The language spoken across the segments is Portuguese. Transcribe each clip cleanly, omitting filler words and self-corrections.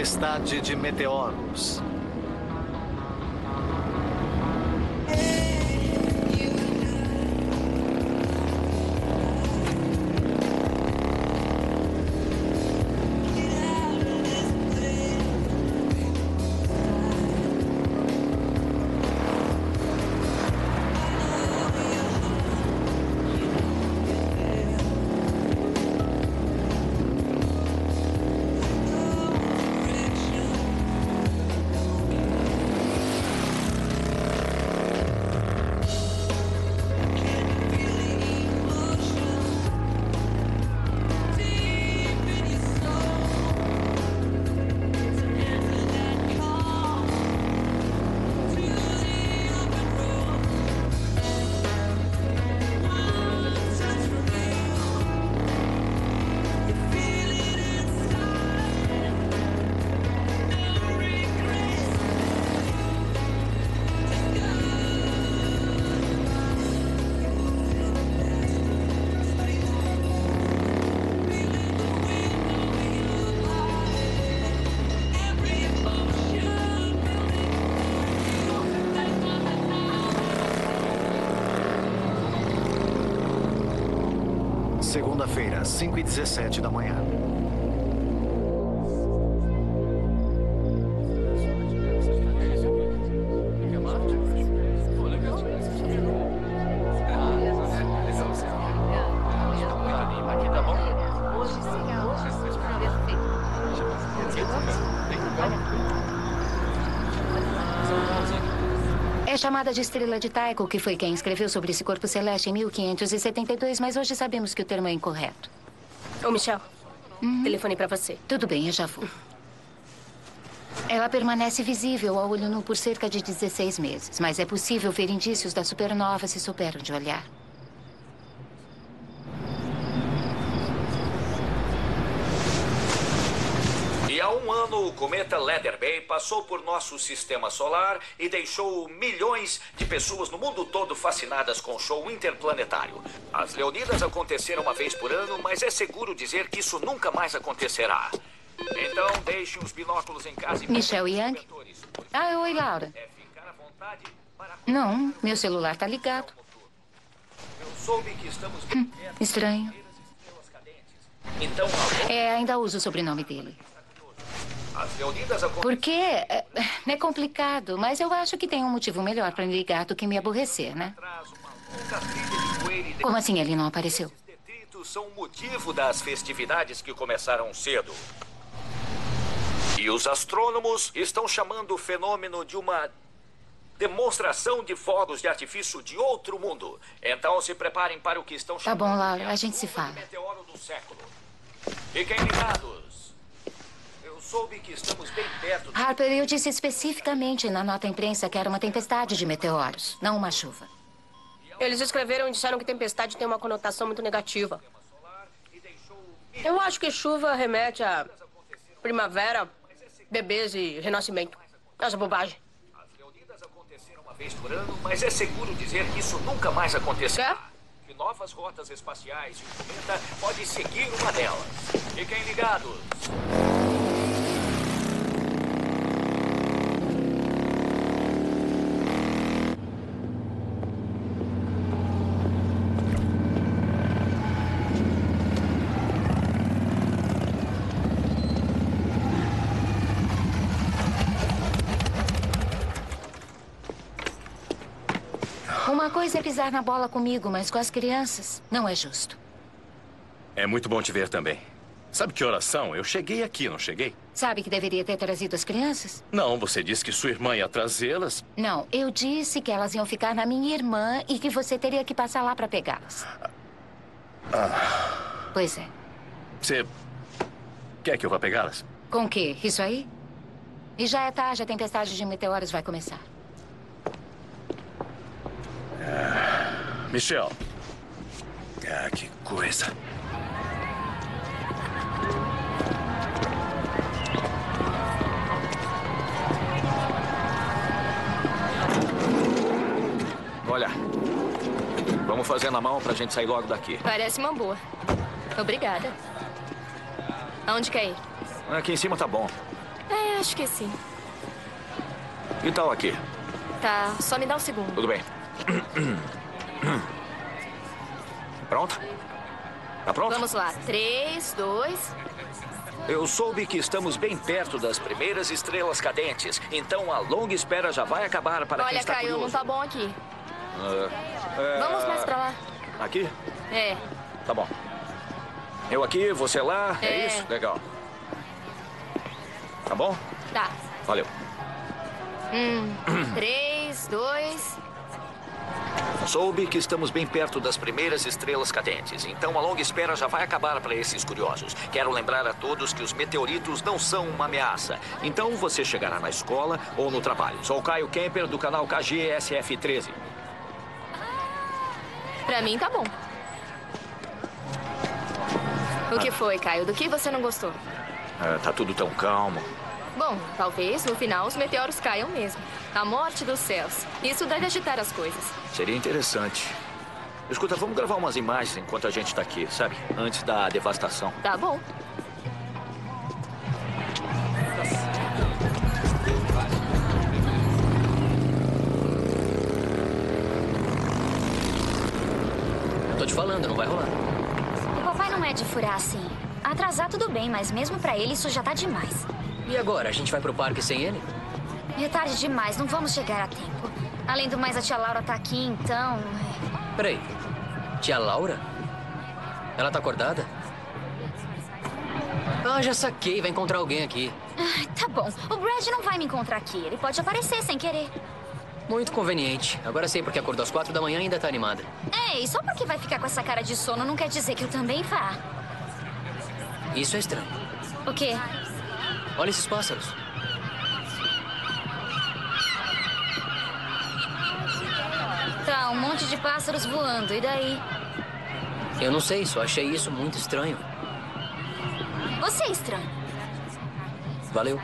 tempestade de meteoros. Segunda-feira, 5h17 da manhã. É chamada de estrela de Tycho, que foi quem escreveu sobre esse corpo celeste em 1572, mas hoje sabemos que o termo é incorreto. Ô, Michelle, telefone pra você. Tudo bem, eu já vou. Ela permanece visível a olho nu por cerca de 16 meses, mas é possível ver indícios da supernova se souber onde olhar. E há um ano, o cometa Leatherby passou por nosso sistema solar e deixou milhões de pessoas no mundo todo fascinadas com o show interplanetário. As Leonidas aconteceram uma vez por ano, mas é seguro dizer que isso nunca mais acontecerá. Então, deixem os binóculos em casa e... Michelle Young? Ah, oi, Laura. Ficar à vontade para... Não, meu celular tá ligado. Eu soube que estamos bem perto Estranho. das estrelas cadentes. Então, Ainda uso o sobrenome dele. as Leonidas aconteceram... Porque é complicado, mas eu acho que tem um motivo melhor pra me ligar do que me aborrecer, né? Como assim ele não apareceu? Esses detritos são o motivo das festividades que começaram cedo. E os astrônomos estão chamando o fenômeno de uma demonstração de fogos de artifício de outro mundo. Então se preparem para o que estão chamando... Tá bom, Laura, de a gente se chuva de fala. meteoro do século. Fiquem ligados. Eu soube que estamos bem perto... Harper, eu disse especificamente na nota à imprensa que era uma tempestade de meteoros, não uma chuva. Eles escreveram e disseram que tempestade tem uma conotação muito negativa. Eu acho que chuva remete a primavera, bebês e renascimento. Essa bobagem. As Leonidas aconteceram uma vez por ano, mas é seguro dizer que isso nunca mais acontecerá. Que novas rotas espaciais e o cometa pode seguir uma delas. Fiquem ligados. Uma coisa é pisar na bola comigo, mas com as crianças não é justo. É muito bom te ver também. Sabe que horas são? Eu cheguei aqui, não cheguei? Sabe que deveria ter trazido as crianças? Não, você disse que sua irmã ia trazê-las. Não, eu disse que elas iam ficar na minha irmã e que você teria que passar lá para pegá-las. Pois é. Você quer que eu vá pegá-las? Com o quê? Isso aí? E já é tarde, a tempestade de meteoros vai começar. Michelle. Ah, que coisa. Olha, vamos fazer na mão pra gente sair logo daqui. Parece uma boa. Obrigada. Aonde quer ir? Aqui em cima tá bom. É, acho que sim. E tal aqui? Tá, só me dá um segundo. Tudo bem. Pronto? Tá pronto? Vamos lá. 3, 2... Eu soube que estamos bem perto das primeiras estrelas cadentes. Então a longa espera já vai acabar para quem Olha, está Caio, curioso. não tá bom aqui. Vamos mais pra lá. Aqui? É. Tá bom. Eu aqui, você lá. É É. isso? Legal. Tá bom? Tá. Valeu. 3, 2... Soube que estamos bem perto das primeiras estrelas cadentes. Então a longa espera já vai acabar para esses curiosos. Quero lembrar a todos que os meteoritos não são uma ameaça. Então você chegará na escola ou no trabalho. Sou o Caio Kemper do canal KGSF13. Pra mim tá bom. O que foi, Caio? Do que você não gostou? Tá tudo tão calmo. Bom, talvez no final os meteoros caiam mesmo. A morte dos céus. Isso deve agitar as coisas. Seria interessante. Escuta, vamos gravar umas imagens enquanto a gente tá aqui, sabe? Antes da devastação. Tá bom. Eu tô te falando, não vai rolar. O papai não é de furar assim. Atrasar tudo bem, mas mesmo pra ele isso já tá demais. E agora, a gente vai pro parque sem ele? É tarde demais, não vamos chegar a tempo. Além do mais, a tia Laura tá aqui, então... Peraí. Tia Laura? Ela tá acordada? Ah, já saquei. Vai encontrar alguém aqui. Ai, tá bom. O Brad não vai me encontrar aqui. Ele pode aparecer sem querer. Muito conveniente. Agora sei porque acordou às 4 da manhã e ainda tá animada. Ei, só porque vai ficar com essa cara de sono não quer dizer que eu também vá. Isso é estranho. O quê? Olha esses pássaros. Tá, um monte de pássaros voando. E daí? Eu não sei, só achei isso muito estranho. Você é estranho. Valeu.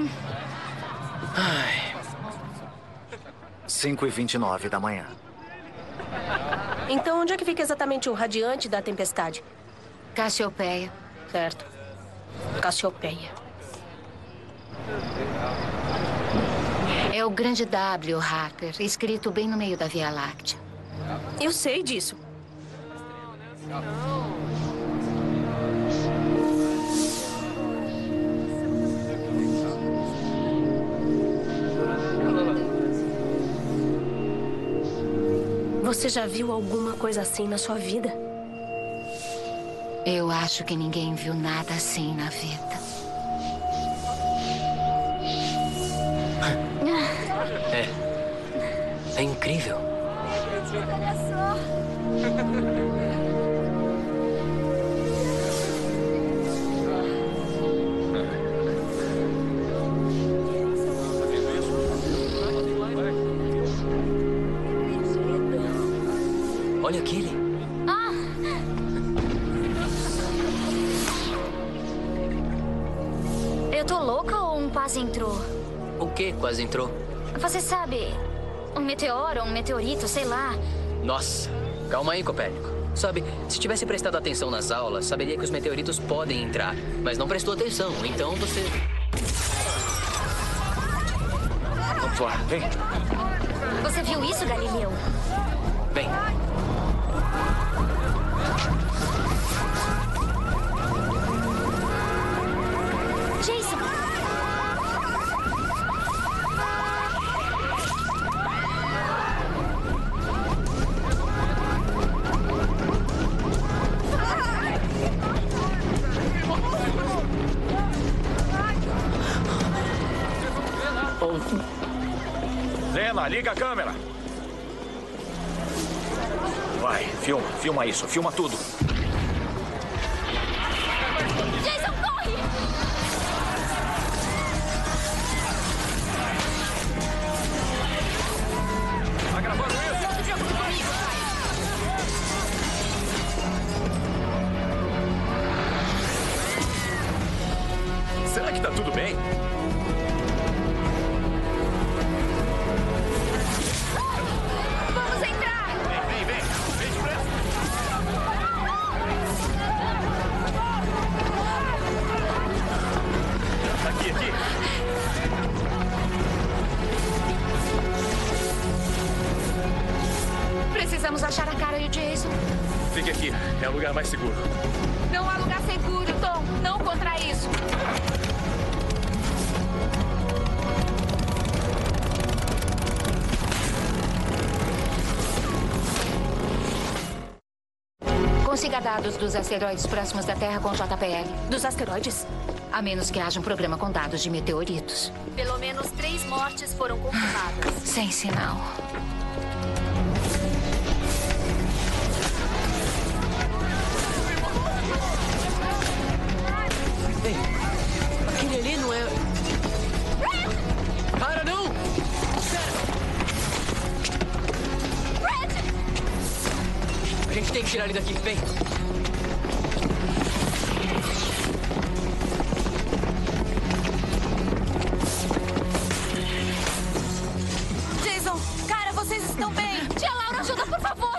5h29 da manhã. Então, onde é que fica exatamente o radiante da tempestade? Cassiopeia. Certo. Cassiopeia. É o grande W, Harper, escrito bem no meio da Via Láctea. Eu sei disso. Você já viu alguma coisa assim na sua vida? Eu acho que ninguém viu nada assim na vida. É incrível. Olha só. Olha aquele. Eu tô louca ou um quase entrou? O quê? Quase entrou. Você sabe, um meteoro, um meteorito, sei lá. Nossa, calma aí, Copérnico. Sabe, se tivesse prestado atenção nas aulas, saberia que os meteoritos podem entrar. Mas não prestou atenção, então você... Vamos lá, vem. Você viu isso, Galileu? Vem. Jason! Lena, liga a câmera. Vai, filma isso, filma tudo. Jason, corre! Tá gravando isso? Não se preocupe comigo, Será que tá tudo bem? vamos entrar! Vem depressa. Vamos achar a Kara e o Jason. Fique aqui. É o lugar mais seguro. Não há lugar seguro, Tom. Não contra isso. Consiga dados dos asteroides próximos da Terra com JPL. Dos asteroides? A menos que haja um programa com dados de meteoritos. Pelo menos 3 mortes foram confirmadas. Sem sinal. Ei, aquele ali não é... Para, não! A gente tem que tirar ele daqui, vem. Jason, cara, vocês estão bem? Tia Laura, ajuda, por favor!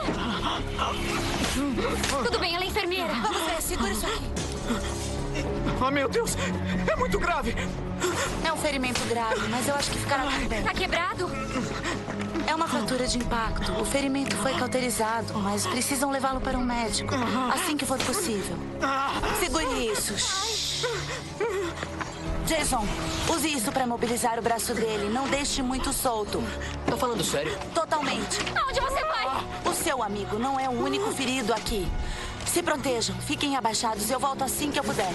Tudo bem, ela é enfermeira. Vamos ver, segura isso aqui. Oh, meu Deus! É muito grave! É um ferimento grave, mas eu acho que ficará tudo bem. Tá quebrado? É uma fratura de impacto. O ferimento foi cauterizado, mas precisam levá-lo para um médico. Assim que for possível. Segure isso. Shhh. Jason, use isso para mobilizar o braço dele. Não deixe muito solto. Tá falando sério? Totalmente. Aonde você vai? O seu amigo não é o único ferido aqui. Se protejam, fiquem abaixados. Eu volto assim que eu puder.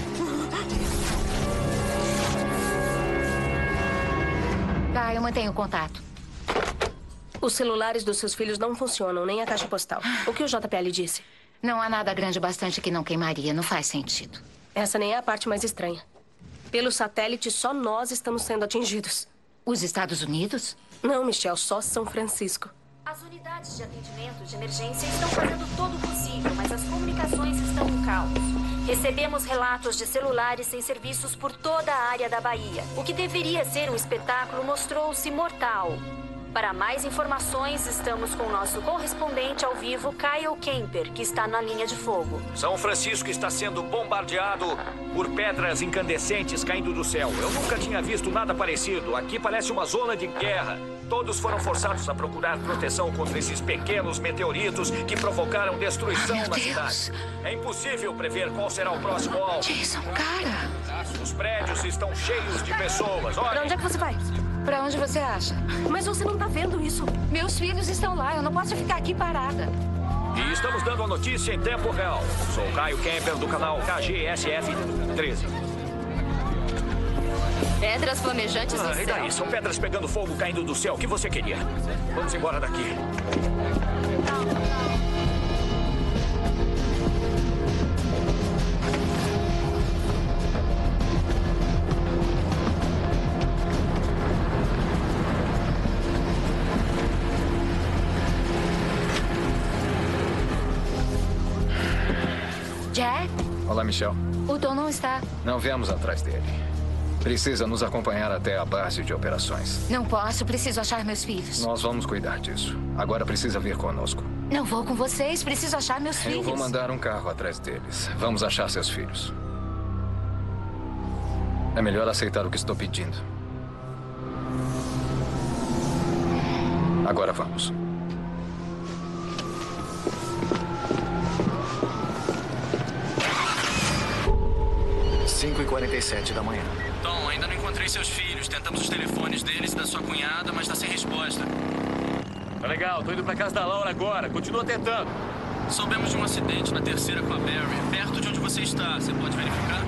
Tá, eu mantenho contato. Os celulares dos seus filhos não funcionam, nem a caixa postal. O que o JPL disse? Não há nada grande bastante que não queimaria. Não faz sentido. Essa nem é a parte mais estranha. Pelo satélite, só nós estamos sendo atingidos. Os Estados Unidos? Não, Michelle, só São Francisco. As unidades de atendimento de emergência estão fazendo todo o possível, mas as comunicações estão um caos. Recebemos relatos de celulares sem serviços por toda a área da Bahia. O que deveria ser um espetáculo mostrou-se mortal. Para mais informações, estamos com o nosso correspondente ao vivo, Kyle Kemper, que está na linha de fogo. São Francisco está sendo bombardeado por pedras incandescentes caindo do céu. Eu nunca tinha visto nada parecido. Aqui parece uma zona de guerra. Todos foram forçados a procurar proteção contra esses pequenos meteoritos que provocaram destruição Meu na Deus. cidade. É impossível prever qual será o próximo alvo. Jason, cara! Os prédios estão cheios de pessoas. Pra Olha, onde é que você vai? Pra onde você acha? Mas você não tá vendo isso. Meus filhos estão lá. Eu não posso ficar aqui parada. e estamos dando a notícia em tempo real. Sou Kyle Kemper do canal KGSF 13. Pedras flamejantes no E céu. daí? São pedras pegando fogo caindo do céu. O que você queria? Vamos embora daqui. Jack, Olá, Michelle. o Tom não está. Não viemos atrás dele. Precisa nos acompanhar até a base de operações. Não posso, preciso achar meus filhos. Nós vamos cuidar disso. Agora precisa vir conosco. Não vou com vocês, preciso achar meus filhos. Eu vou mandar um carro atrás deles. Vamos achar seus filhos. É melhor aceitar o que estou pedindo. Agora vamos. Cinco e 47 da manhã. Tom, ainda não encontrei seus filhos. Tentamos os telefones deles e da sua cunhada, mas tá sem resposta. Tá legal, tô indo pra casa da Laura agora. Continua tentando. Soubemos de um acidente na terceira com a Barry, perto de onde você está. Você pode verificar?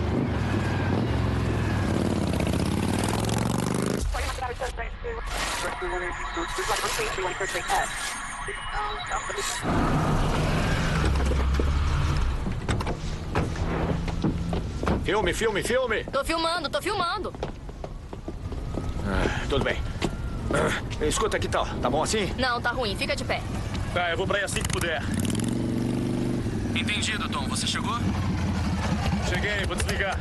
Filme. Tô filmando. Tudo bem. Escuta, que tal? Tá bom assim? Não, tá ruim. Fica de pé. Tá, eu vou pra aí assim que puder. Entendido, Tom. Você chegou? Cheguei, vou desligar.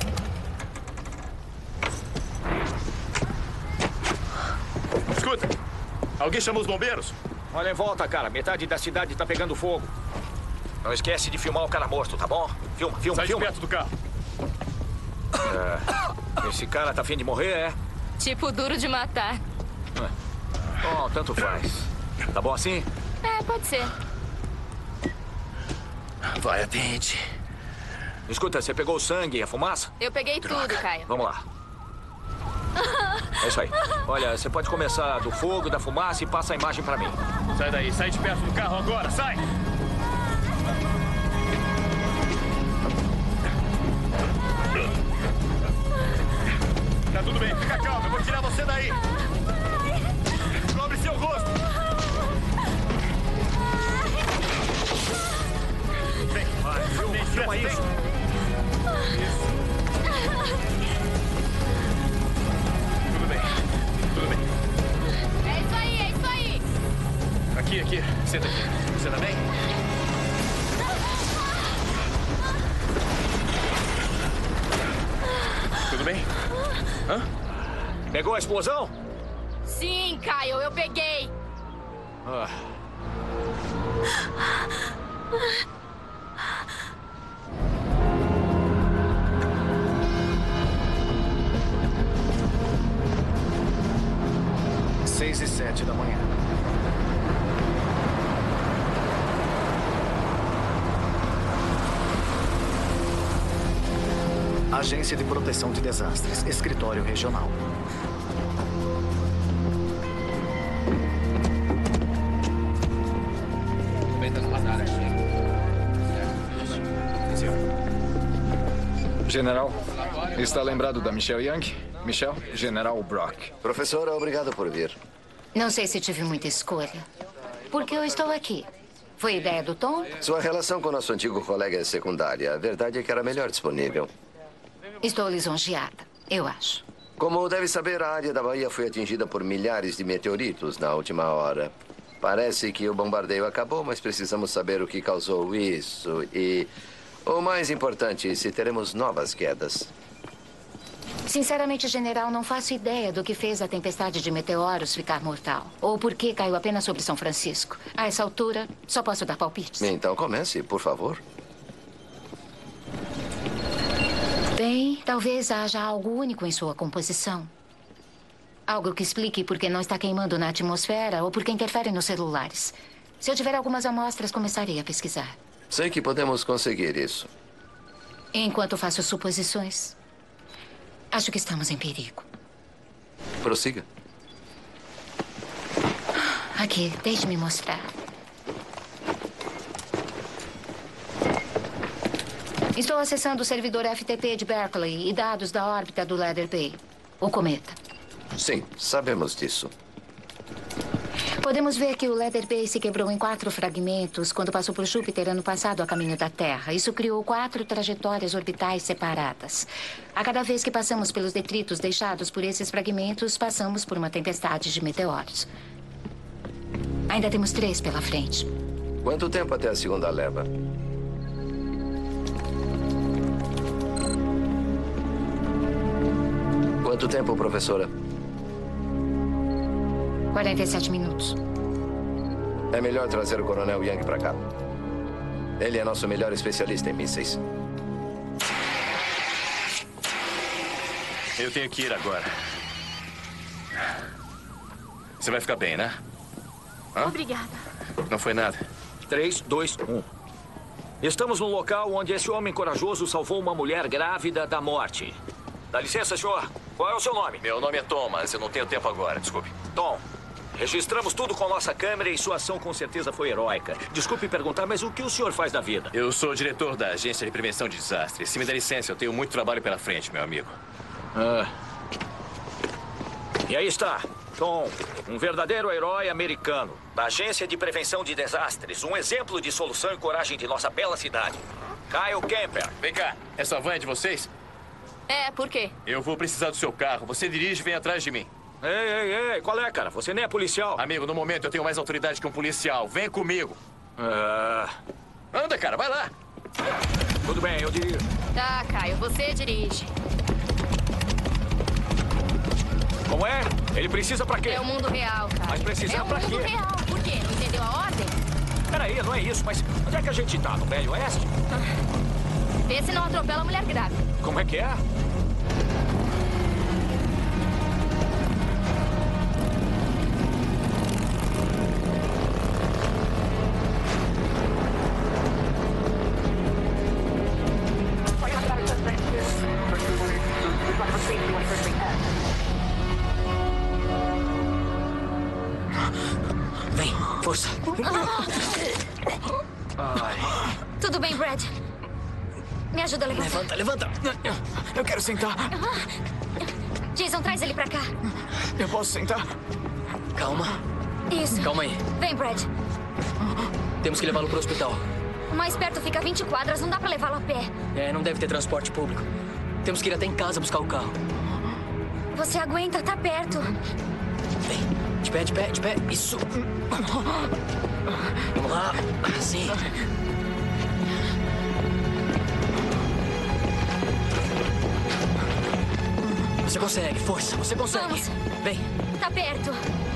Escuta, alguém chamou os bombeiros? Olha em volta, cara. Metade da cidade tá pegando fogo. Não esquece de filmar o cara morto, tá bom? Filma. Sai de perto do carro. Esse cara tá afim de morrer, é? Tipo duro de matar. Bom, tanto faz. Tá bom assim? É, pode ser. Vai, atende. Escuta, você pegou o sangue e a fumaça? Eu peguei tudo, Caio. Vamos lá. É isso aí. Olha, você pode começar do fogo, da fumaça e passa a imagem pra mim. Sai daí, sai de perto do carro agora, sai! Tá tudo bem, fica calmo, eu vou tirar você daí. Cobre seu rosto. Vem, vai, filma isso. Tudo bem, tudo bem. É isso aí, é isso aí. Aqui, senta aqui. Você tá bem? Tudo bem? Hã? Pegou a explosão? Sim, Caio, eu peguei. Ah. Seis e 7 da manhã. Agência de Proteção de Desastres, Escritório Regional. General, está lembrado da Michelle Young? Michelle, General Brock. Professora, obrigado por vir. Não sei se tive muita escolha. Porque eu estou aqui. Foi ideia do Tom? Sua relação com nosso antigo colega é secundária. A verdade é que era melhor disponível. Estou lisonjeada, eu acho. Como deve saber, a área da Bahia foi atingida por milhares de meteoritos na última hora. Parece que o bombardeio acabou, mas precisamos saber o que causou isso e, o mais importante, se teremos novas quedas. Sinceramente, general, não faço ideia do que fez a tempestade de meteoros ficar mortal. Ou por que caiu apenas sobre São Francisco. A essa altura, só posso dar palpites. Então comece, por favor. Bem, talvez haja algo único em sua composição. Algo que explique por que não está queimando na atmosfera ou por que interfere nos celulares. Se eu tiver algumas amostras, começarei a pesquisar. Sei que podemos conseguir isso. Enquanto faço suposições, acho que estamos em perigo. Prossiga. Aqui, deixe-me mostrar. Estou acessando o servidor FTP de Berkeley e dados da órbita do Leather Bay, o cometa. Sim, sabemos disso. Podemos ver que o Leather Bay se quebrou em 4 fragmentos quando passou por Júpiter ano passado a caminho da Terra. Isso criou 4 trajetórias orbitais separadas. A cada vez que passamos pelos detritos deixados por esses fragmentos, passamos por uma tempestade de meteoros. Ainda temos 3 pela frente. Quanto tempo até a segunda leva? Quanto tempo, professora? 47 minutos. É melhor trazer o Coronel Young para cá. Ele é nosso melhor especialista em mísseis. Eu tenho que ir agora. Você vai ficar bem, né? Hã? Obrigada. Não foi nada. 3, 2, 1. Estamos no local onde esse homem corajoso salvou uma mulher grávida da morte. Dá licença, senhor. Qual é o seu nome? Meu nome é Tom, mas eu não tenho tempo agora, desculpe. Tom, registramos tudo com nossa câmera e sua ação com certeza foi heróica. Desculpe perguntar, mas o que o senhor faz da vida? Eu sou o diretor da Agência de Prevenção de Desastres. Se me der licença, eu tenho muito trabalho pela frente, meu amigo. E aí está, Tom, um verdadeiro herói americano. Da Agência de Prevenção de Desastres. Um exemplo de solução e coragem de nossa bela cidade. Kyle Kemper. Vem cá, essa van é de vocês? É, por quê? Eu vou precisar do seu carro. Você dirige e vem atrás de mim. Ei, qual é, cara? Você nem é policial. Amigo, no momento eu tenho mais autoridade que um policial. Vem comigo. Anda, cara, vai lá. Tudo bem, eu dirijo. Tá, Caio, você dirige. Como é? Ele precisa pra quê? É o mundo real, cara. Mas precisar pra quê? É o mundo real. Por quê? Não entendeu a ordem? Peraí, não é isso, mas onde é que a gente tá? No Velho Oeste? Vê se não atropela a mulher grávida. Como é que é? Força. Tudo bem, Brad? Me ajuda a levantar. Levanta. Eu quero sentar. Jason, traz ele pra cá. Eu posso sentar? Calma. Isso. Calma aí. Vem, Brad. Temos que levá-lo pro hospital. O mais perto fica a 20 quadras. Não dá pra levá-lo a pé. Não deve ter transporte público. Temos que ir até em casa buscar o carro. Você aguenta, tá perto. Vem. De pé. Isso. Vamos lá. Assim. Você consegue. Força. Você consegue. Vamos. Vem. Tá perto.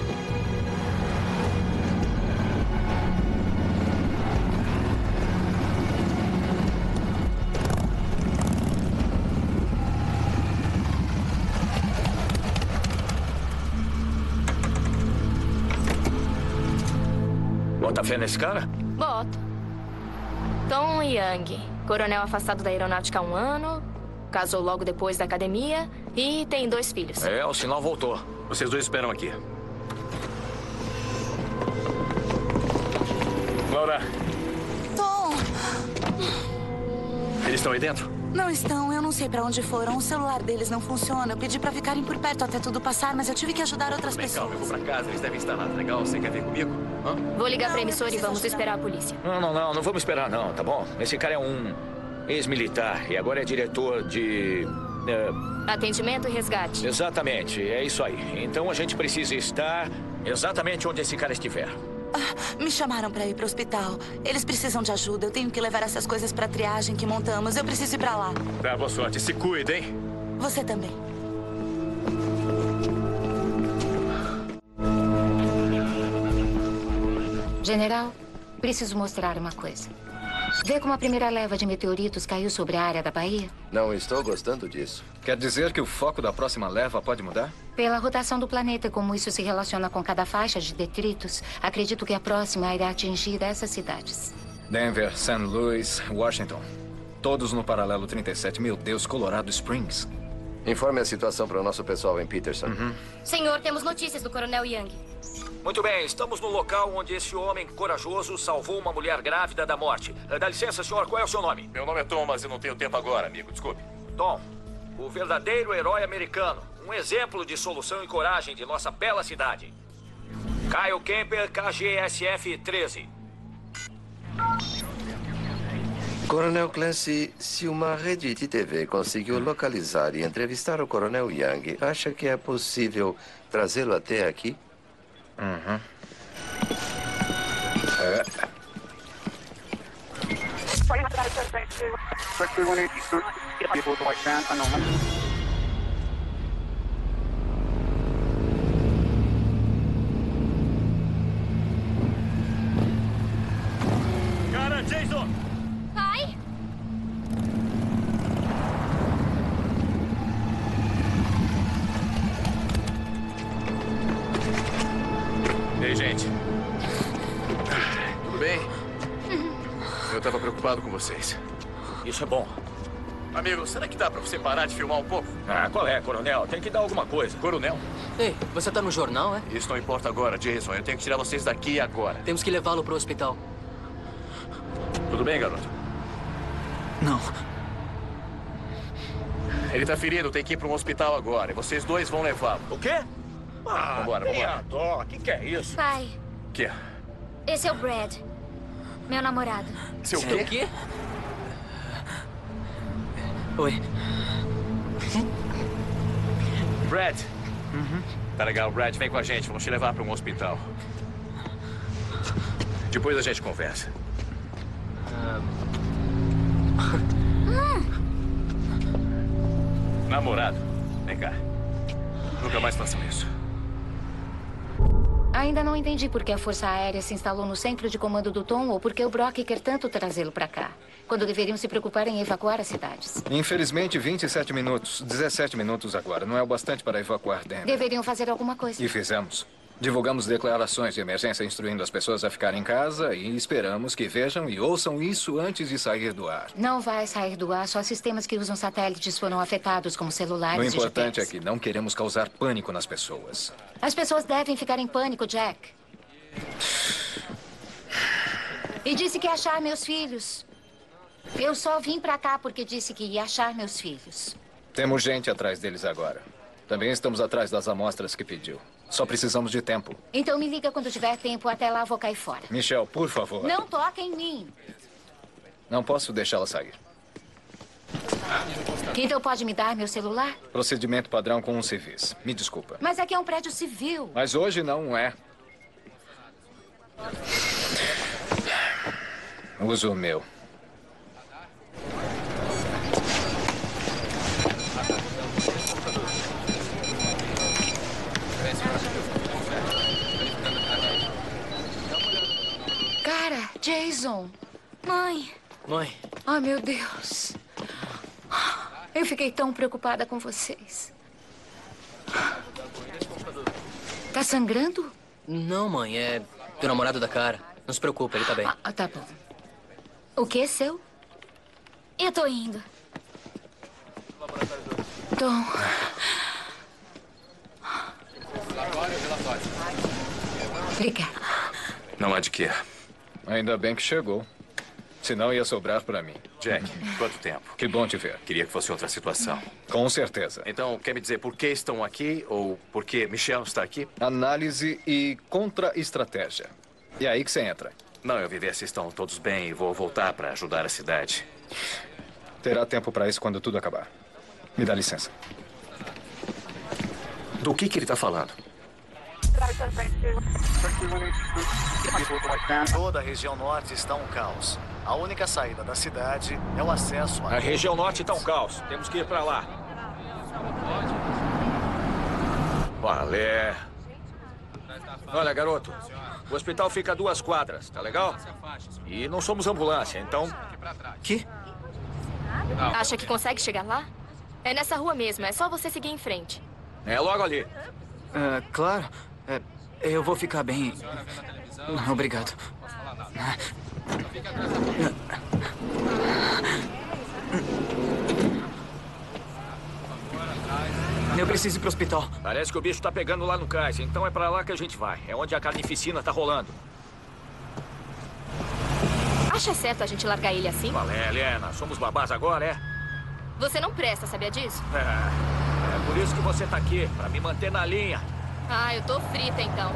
Bota fé nesse cara? Boto. Tom Young, coronel afastado da aeronáutica há 1 ano, casou logo depois da academia e tem 2 filhos. O sinal voltou. Vocês dois esperam aqui. Laura, Tom! eles estão aí dentro? Não estão. Eu não sei pra onde foram. O celular deles não funciona. Eu pedi pra ficarem por perto até tudo passar, mas eu tive que ajudar outras pessoas. Calma, eu vou pra casa. Eles devem estar lá. Legal, você quer vir comigo? Vou ligar pra emissora e vamos esperar a polícia. Não vamos esperar não, tá bom? Esse cara é um ex-militar e agora é diretor de... Atendimento e resgate. Exatamente, é isso aí. Então a gente precisa estar exatamente onde esse cara estiver. Me chamaram pra ir pro hospital. Eles precisam de ajuda. Eu tenho que levar essas coisas pra triagem que montamos. Eu preciso ir pra lá. Tá, boa sorte. Se cuida, hein? Você também. General, preciso mostrar uma coisa. Vê como a primeira leva de meteoritos caiu sobre a área da Bahia? Não estou gostando disso. Quer dizer que o foco da próxima leva pode mudar? Pela rotação do planeta e como isso se relaciona com cada faixa de detritos, acredito que a próxima irá atingir essas cidades. Denver, St. Louis, Washington. Todos no paralelo 37. Meu Deus, Colorado Springs. Informe a situação para o nosso pessoal em Peterson. Senhor, temos notícias do Coronel Young. Muito bem, estamos no local onde esse homem corajoso salvou uma mulher grávida da morte. Dá licença, senhor, qual é o seu nome? Meu nome é Tom, mas eu não tenho tempo agora, amigo. Desculpe. Tom, o verdadeiro herói americano. Um exemplo de solução e coragem de nossa bela cidade. Kyle Kemper, KGSF 13. Coronel Clancy, se uma rede de TV conseguiu localizar e entrevistar o Coronel Young, acha que é possível trazê-lo até aqui? Cara, Jason! Ai! Ei, gente. Tudo bem? Eu estava preocupado com vocês. Isso é bom. Amigo, será que dá pra você parar de filmar um pouco? Qual é, coronel? Tem que dar alguma coisa. Coronel? Ei, você tá no jornal, é? Isso não importa agora, Jason. Eu tenho que tirar vocês daqui agora. Temos que levá-lo pro hospital. Tudo bem, garoto? Não. Ele tá ferido, tem que ir para um hospital agora. E vocês dois vão levá-lo. O quê? Vambora. Dó, que é isso? Pai, O quê? esse é o Brad. Meu namorado. Seu O quê? Oi. Brad. Tá legal, Brad, vem com a gente. Vamos te levar para um hospital. Depois a gente conversa. Namorado? Vem cá. Nunca mais façam isso. Ainda não entendi por que a Força Aérea se instalou no centro de comando do Tom ou por que o Brock quer tanto trazê-lo pra cá, quando deveriam se preocupar em evacuar as cidades. Infelizmente, 27 minutos. 17 minutos agora. Não é o bastante para evacuar Denver. Deveriam fazer alguma coisa. E fizemos. Divulgamos declarações de emergência instruindo as pessoas a ficarem em casa e esperamos que vejam e ouçam isso antes de sair do ar. Não vai sair do ar, só sistemas que usam satélites foram afetados, como celulares O e importante é GPS. que não queremos causar pânico nas pessoas. As pessoas devem ficar em pânico, Jack. E disse que ia achar meus filhos. Eu só vim pra cá porque disse que ia achar meus filhos. Temos gente atrás deles agora. Também estamos atrás das amostras que pediu. Só precisamos de tempo. Então me liga quando tiver tempo. Até lá vou cair fora. Michelle, por favor. Não toca em mim. Não posso deixá-la sair. Então pode me dar meu celular? Procedimento padrão com civis. Me desculpa. Mas aqui é um prédio civil. Mas hoje não é. Uso o meu. Cara, Jason. Mãe. Mãe. Ai, meu Deus. Eu fiquei tão preocupada com vocês. Tá sangrando? Não, mãe. É do namorado da cara. Não se preocupe, ele tá bem. Tá bom. O que é seu? Eu tô indo. Tom. Obrigada. Não há de quê. Ainda bem que chegou. Senão ia sobrar para mim. Jack, quanto tempo? Que bom te ver. Queria que fosse outra situação. Com certeza. Então, quer me dizer por que estão aqui ou por que Michelle está aqui? Análise e contra-estratégia. E aí que você entra. Não, eu vi ver se estão todos bem e vou voltar para ajudar a cidade. Terá tempo para isso quando tudo acabar. Me dá licença. Do que ele está falando? Toda a região norte está um caos. A única saída da cidade é o acesso A região norte está um caos. Temos que ir para lá. Valé. Olha, garoto. O hospital fica a 2 quadras, tá legal? E não somos ambulância, então... Que? Acha que consegue chegar lá? É nessa rua mesmo, é só você seguir em frente. É logo ali. Claro. Eu vou ficar bem. Obrigado. Eu preciso ir pro hospital. Parece que o bicho tá pegando lá no cais, então é pra lá que a gente vai. É onde a carnificina tá rolando. Acha certo a gente largar ele assim? Valé, Helena. Somos babás agora, é? Você não presta, sabia disso? É por isso que você tá aqui, pra me manter na linha. Ah, eu tô frita, então.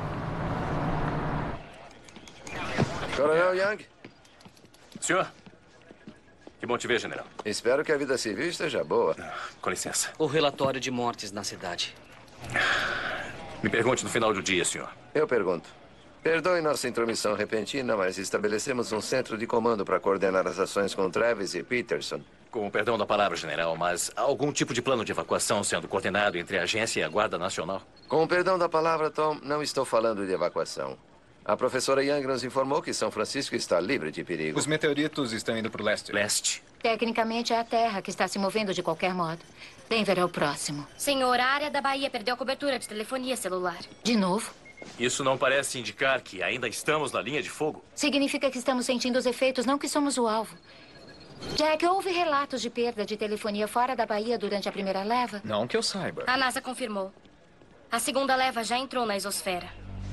Coronel Young. Senhor? Que bom te ver, general. Espero que a vida civil esteja boa. Com licença. O relatório de mortes na cidade. Me pergunte no final do dia, senhor. Eu pergunto. Perdoe nossa intromissão repentina, mas estabelecemos um centro de comando para coordenar as ações com Travis e Peterson. Com o perdão da palavra, general, mas há algum tipo de plano de evacuação sendo coordenado entre a agência e a Guarda Nacional? Com o perdão da palavra, Tom, não estou falando de evacuação. A professora Young nos informou que São Francisco está livre de perigo. Os meteoritos estão indo para o leste. Leste? Tecnicamente é a Terra que está se movendo de qualquer modo. Denver é o próximo. Senhor, a área da Bahia perdeu a cobertura de telefonia celular. De novo? Isso não parece indicar que ainda estamos na linha de fogo? Significa que estamos sentindo os efeitos, não que somos o alvo. Jack, houve relatos de perda de telefonia fora da Bahia durante a primeira leva? Não que eu saiba. A NASA confirmou. A segunda leva já entrou na exosfera.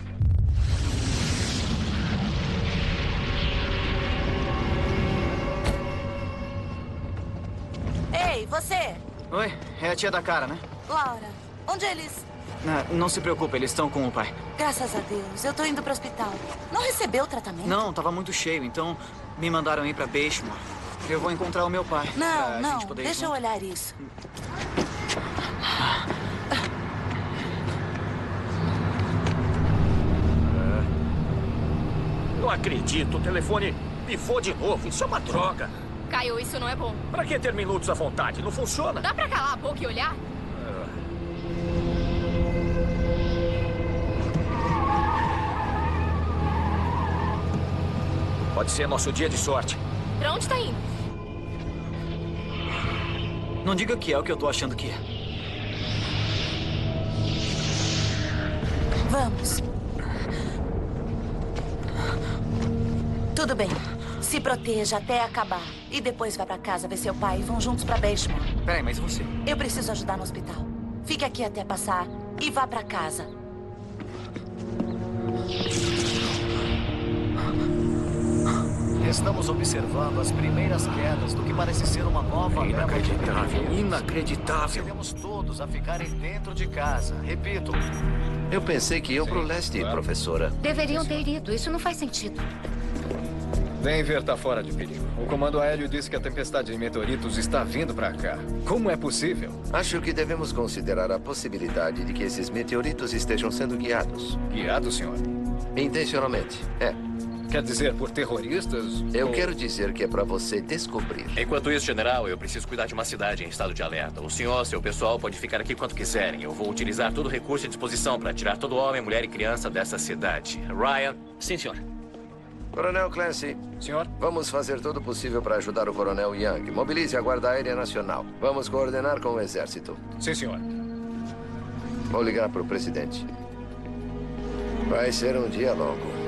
Ei, você! Oi, é a tia da cara, né? Laura, onde eles... Não se preocupe, eles estão com o pai. Graças a Deus, eu tô indo pro hospital. Não recebeu o tratamento? Não, tava muito cheio, então me mandaram ir pra Beismore. Eu vou encontrar o meu pai. Não, deixa eu olhar isso. Não acredito, o telefone pifou de novo. Isso é uma droga. Caio, isso não é bom. Pra que ter minutos à vontade? Não funciona. Dá pra calar a boca e olhar? Pode ser nosso dia de sorte. Pra onde tá indo? Não diga que é o que eu tô achando que é. Vamos. Tudo bem. Se proteja até acabar. E depois vá pra casa ver seu pai e vão juntos pra Beismore. Peraí, mas você? Eu preciso ajudar no hospital. Fique aqui até passar e vá pra casa. Estamos observando as primeiras quedas do que parece ser uma nova leva de meteoritos. Inacreditável. Aconselhamos todos a ficarem dentro de casa. Repito. Eu pensei que iam pro leste, professora. Deveriam ter ido. Isso não faz sentido. Denver tá fora de perigo. O comando aéreo disse que a tempestade de meteoritos está vindo pra cá. Como é possível? Acho que devemos considerar a possibilidade de que esses meteoritos estejam sendo guiados. Guiados, senhor? Intencionalmente, é. Quer dizer, por terroristas? Eu quero dizer que é pra você descobrir. Enquanto isso, general, eu preciso cuidar de uma cidade em estado de alerta. O senhor, seu pessoal, pode ficar aqui quanto quiserem. Eu vou utilizar todo o recurso à disposição para tirar todo homem, mulher e criança dessa cidade. Ryan? Sim, senhor. Coronel Clancy. Senhor? Vamos fazer todo o possível para ajudar o Coronel Young. Mobilize a Guarda Aérea Nacional. Vamos coordenar com o Exército. Sim, senhor. Vou ligar para o presidente. Vai ser um dia longo.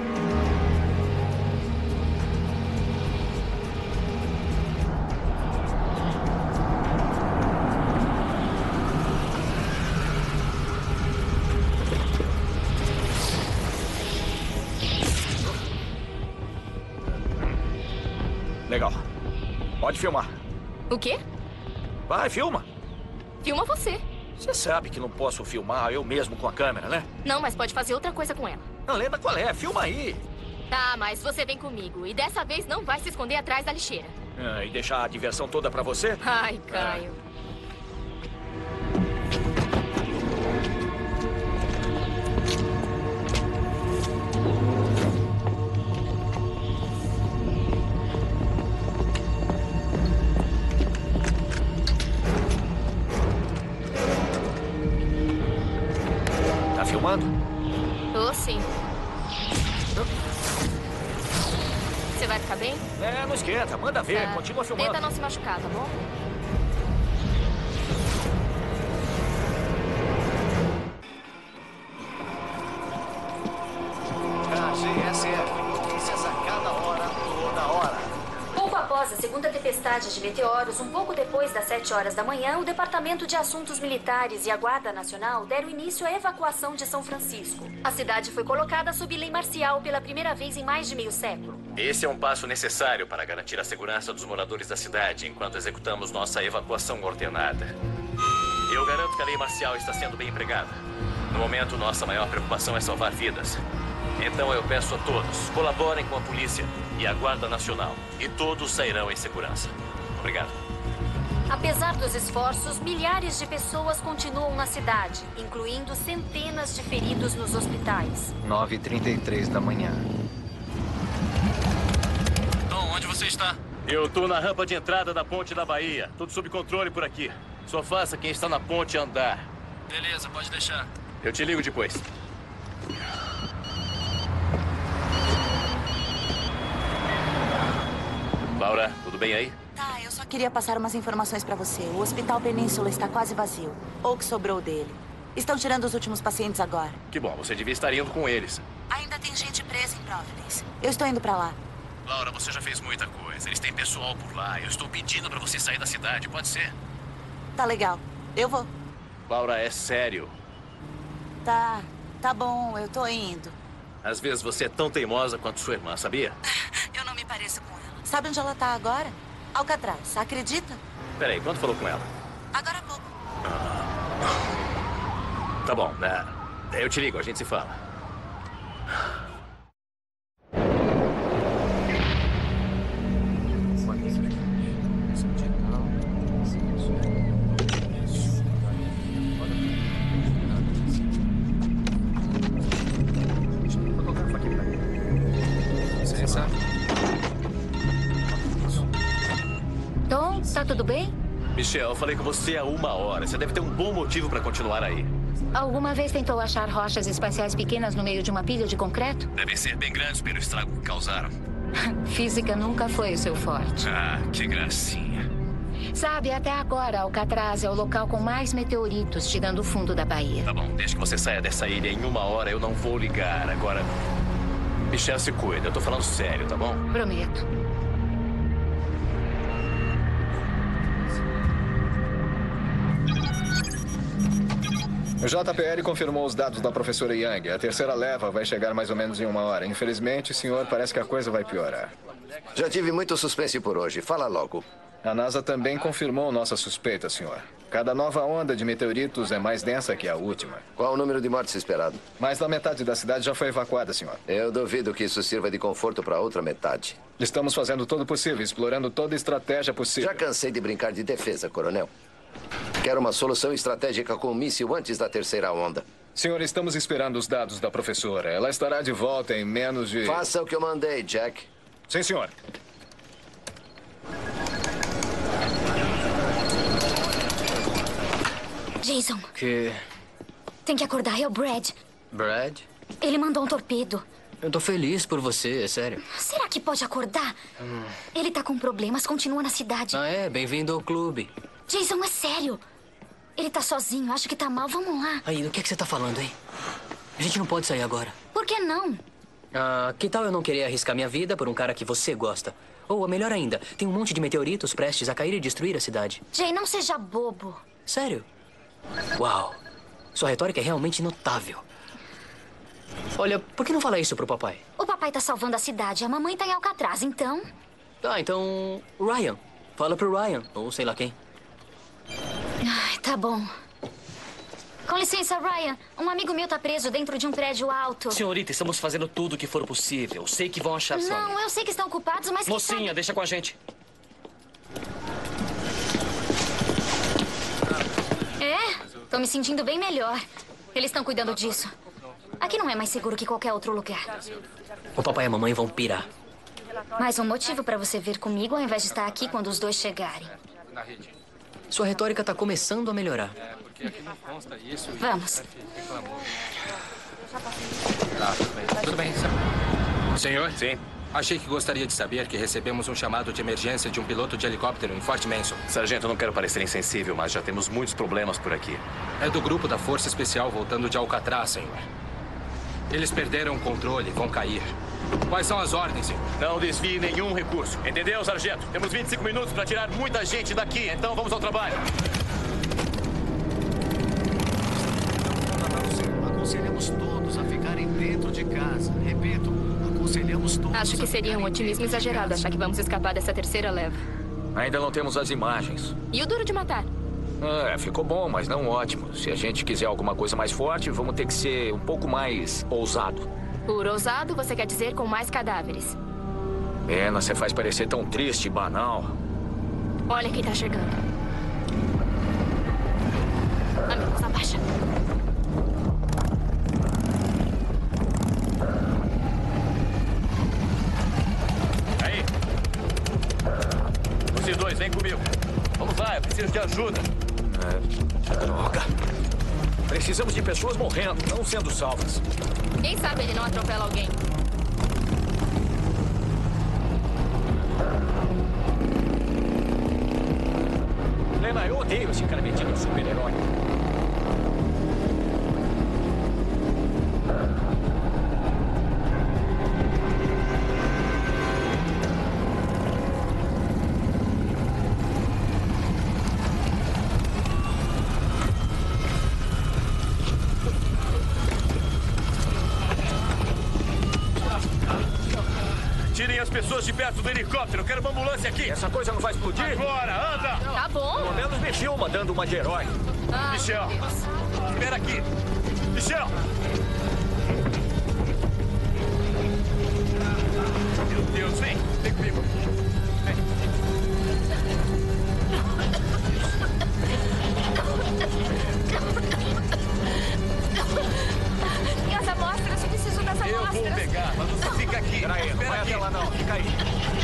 Legal. Pode filmar. O quê? Vai, filma. Filma você. Você sabe que não posso filmar eu mesmo com a câmera, né? Não, mas pode fazer outra coisa com ela. Helena, qual é? Filma aí. Tá, mas você vem comigo. E dessa vez não vai se esconder atrás da lixeira. E deixar a diversão toda pra você? Ai, Caio. Tá filmando? Tô sim. Você vai ficar bem? Não esquenta. Manda ver. Tá. Continua filmando. Tenta não se machucar, tá bom? KGSF. Notícias a cada hora, toda hora. Pouco após a segunda tempestade de meteoros, um pouco depois das 7 horas da manhã, o Departamento de Assuntos Militares e a Guarda Nacional deram início à evacuação de São Francisco. A cidade foi colocada sob lei marcial pela primeira vez em mais de meio século. Esse é um passo necessário para garantir a segurança dos moradores da cidade enquanto executamos nossa evacuação ordenada. Eu garanto que a lei marcial está sendo bem empregada. No momento, nossa maior preocupação é salvar vidas. Então eu peço a todos, colaborem com a polícia e a Guarda Nacional. E todos sairão em segurança. Obrigado. Apesar dos esforços, milhares de pessoas continuam na cidade, incluindo centenas de feridos nos hospitais. 9h33 da manhã. Tom, onde você está? Eu tô na rampa de entrada da ponte da Bahia. Tudo sob controle por aqui. Só faça quem está na ponte andar. Beleza, pode deixar. Eu te ligo depois. Laura, tudo bem aí? Tá, eu só queria passar umas informações pra você. O Hospital Península está quase vazio. Ou o que sobrou dele. Estão tirando os últimos pacientes agora. Que bom, você devia estar indo com eles. Ainda tem gente presa em Providence. Eu estou indo pra lá. Laura, você já fez muita coisa. Eles têm pessoal por lá. Eu estou pedindo pra você sair da cidade, pode ser? Tá legal. Eu vou. Laura, é sério. Tá bom, eu tô indo. Às vezes você é tão teimosa quanto sua irmã, sabia? Eu não me pareço com ela. Sabe onde ela tá agora? Alcatraz, acredita? Peraí, quando falou com ela? Agora há pouco. Tá bom, eu te ligo, a gente se fala. Tom, tá tudo bem? Michelle, eu falei com você há 1 hora. Você deve ter um bom motivo para continuar aí. Alguma vez tentou achar rochas espaciais pequenas no meio de uma pilha de concreto? Devem ser bem grandes pelo estrago que causaram. Física nunca foi o seu forte. Ah, que gracinha. Sabe, até agora, Alcatraz é o local com mais meteoritos tirando o fundo da Bahia. Tá bom, desde que você saia dessa ilha em 1 hora, eu não vou ligar. Agora, Michelle, se cuida. Eu tô falando sério, tá bom? Prometo. O JPL confirmou os dados da professora Young. A terceira leva vai chegar mais ou menos em 1 hora. Infelizmente, senhor, parece que a coisa vai piorar. Já tive muito suspense por hoje. Fala logo. A NASA também confirmou nossa suspeita, senhor. Cada nova onda de meteoritos é mais densa que a última. Qual o número de mortes esperado? Mais da metade da cidade já foi evacuada, senhor. Eu duvido que isso sirva de conforto para outra metade. Estamos fazendo todo o possível, explorando toda a estratégia possível. Já cansei de brincar de defesa, coronel. Quero uma solução estratégica com um míssil antes da terceira onda. Senhor, estamos esperando os dados da professora. Ela estará de volta em menos de... Faça o que eu mandei, Jack. Sim, senhor. Jason. Que... Tem que acordar, é o Brad. Brad? Ele mandou um torpedo. Eu tô feliz por você, é sério. Será que pode acordar? Ele tá com problemas, continua na cidade. Ah, é? Bem-vindo ao clube. Jason, é sério. Ele tá sozinho, acho que tá mal, vamos lá. Aí, do que você tá falando, hein? A gente não pode sair agora. Por que não? Ah, que tal eu não querer arriscar minha vida por um cara que você gosta? Ou, melhor ainda, tem um monte de meteoritos prestes a cair e destruir a cidade. Jay, não seja bobo. Sério? Uau. Sua retórica é realmente notável. Olha, por que não falar isso pro papai? O papai tá salvando a cidade, a mamãe tá em Alcatraz, então... Tá, então... Ryan. Fala pro Ryan, ou sei lá quem. Ai, tá bom. Com licença, Ryan. Um amigo meu tá preso dentro de um prédio alto. Senhorita, estamos fazendo tudo o que for possível. Sei que vão achar seu amigo. Não, eu sei que estão ocupados, mas... Mocinha, deixa com a gente. É? Tô me sentindo bem melhor. Eles estão cuidando disso. Aqui não é mais seguro que qualquer outro lugar. O papai e a mamãe vão pirar. Mais um motivo pra você vir comigo ao invés de estar aqui quando os dois chegarem. Sua retórica tá começando a melhorar. Vamos. Tudo bem, senhor? Sim. Achei que gostaria de saber que recebemos um chamado de emergência de um piloto de helicóptero em Fort Manson. Sargento, não quero parecer insensível, mas já temos muitos problemas por aqui. É do grupo da Força Especial voltando de Alcatraz, senhor. Eles perderam o controle, vão cair. Quais são as ordens, senhor? Não desvie nenhum recurso. Entendeu, sargento? Temos 25 minutos para tirar muita gente daqui, então vamos ao trabalho. Aconselhamos todos a ficarem dentro de casa. Repito, aconselhamos todos. Acho que seria um otimismo exagerado achar que vamos escapar dessa terceira leva. Ainda não temos as imagens. E o duro de matar? Ficou bom, mas não ótimo. Se a gente quiser alguma coisa mais forte, vamos ter que ser um pouco mais ousado. Por ousado, você quer dizer com mais cadáveres? Pena, você faz parecer tão triste e banal. Olha quem tá chegando. Amigos, abaixa. Aí. Vocês dois, vem comigo. Vamos lá, eu preciso de ajuda. Droga. Precisamos de pessoas morrendo, não sendo salvas. Quem sabe ele não atropela alguém? Lena, eu odeio esse cara metido de super-herói. Tirem as pessoas de perto do helicóptero. Eu quero uma ambulância aqui. Essa coisa não vai explodir? Agora, anda! Tá bom. Pelo menos me filma dando uma de herói. Michel, espera aqui. Michel! Meu Deus, vem comigo. Vem. E as amostras? Eu preciso das amostras. Eu vou pegar, mas você fica aqui. Peraí, não vai até lá não. Fica aí.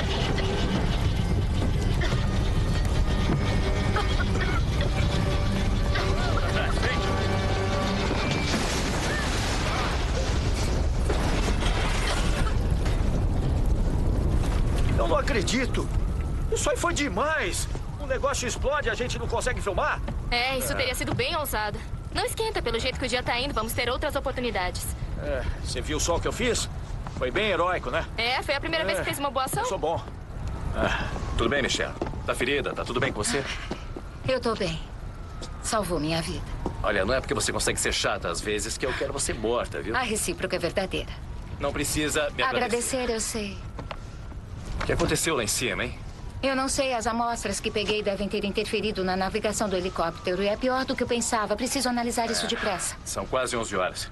Eu não acredito. Isso aí foi demais. O negócio explode e a gente não consegue filmar? Isso teria sido bem ousado. Não esquenta, pelo jeito que o dia tá indo, vamos ter outras oportunidades. Você viu só o que eu fiz? Foi bem heróico, né? Foi a primeira vez que fez uma boa ação? Eu sou bom. Tudo bem, Michel? Tá ferida? Tá tudo bem com você? Eu tô bem. Salvou minha vida. Olha, não é porque você consegue ser chata às vezes que eu quero você morta, viu? A recíproca é verdadeira. Não precisa me Agradecer, eu sei. O que aconteceu lá em cima, hein? Eu não sei, as amostras que peguei devem ter interferido na navegação do helicóptero. E é pior do que eu pensava. Preciso analisar isso depressa. São quase 11 horas.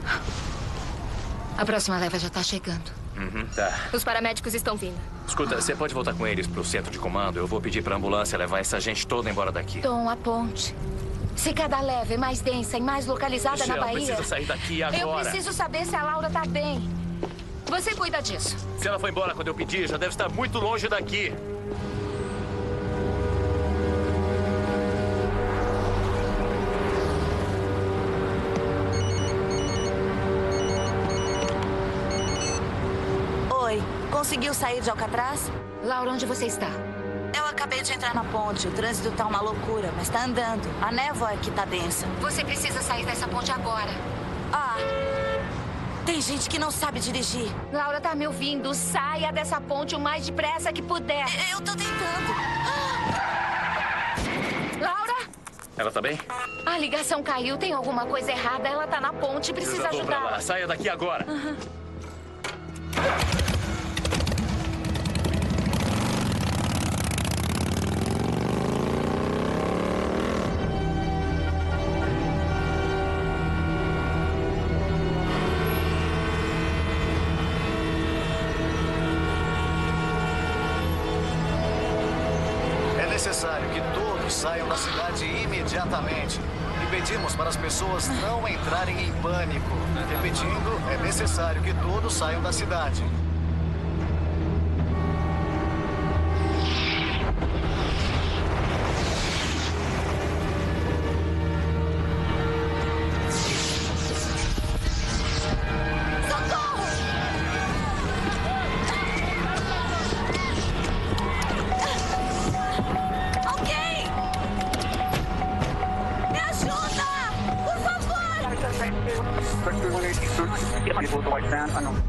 A próxima leva já está chegando. Tá. Os paramédicos estão vindo. Escuta, você pode voltar com eles pro centro de comando? Eu vou pedir pra ambulância levar essa gente toda embora daqui. Tom, a ponte. Se cada leva é mais densa e mais localizada na Michelle, Bahia... precisa sair daqui agora. Eu preciso saber se a Laura tá bem. Você cuida disso. Se ela foi embora quando eu pedi, já deve estar muito longe daqui. Oi, conseguiu sair de Alcatraz? Laura, onde você está? Eu acabei de entrar na ponte. O trânsito tá uma loucura, mas tá andando. A névoa é que tá densa. Você precisa sair dessa ponte agora. Ah, tem gente que não sabe dirigir. Laura, tá me ouvindo? Saia dessa ponte o mais depressa que puder. Eu tô tentando. Laura? Ela tá bem? A ligação caiu, tem alguma coisa errada. Ela tá na ponte, precisa Eu já vou pra ajudar. lá. Saia daqui agora. É necessário que todos saiam da cidade imediatamente. E pedimos para as pessoas não entrarem em pânico. Repetindo, é necessário que todos saiam da cidade. Alguém! Me ajuda! Por favor!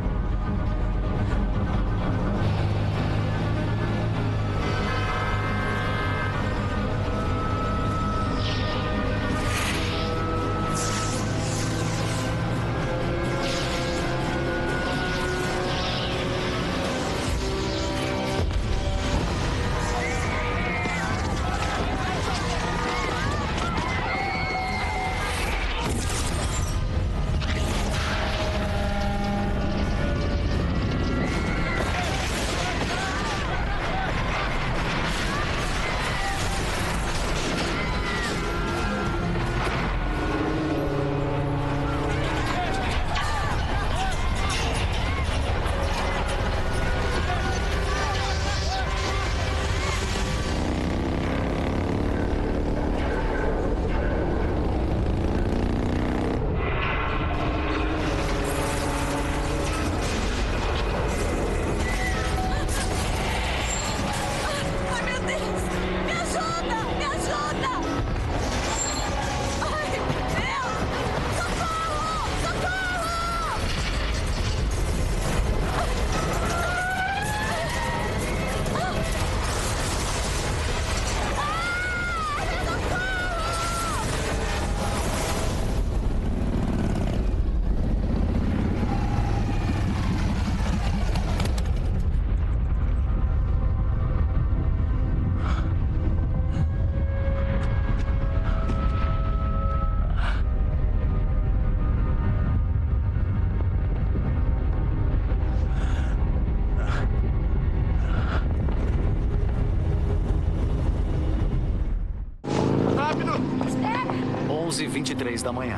Rápido! 11h23 da manhã.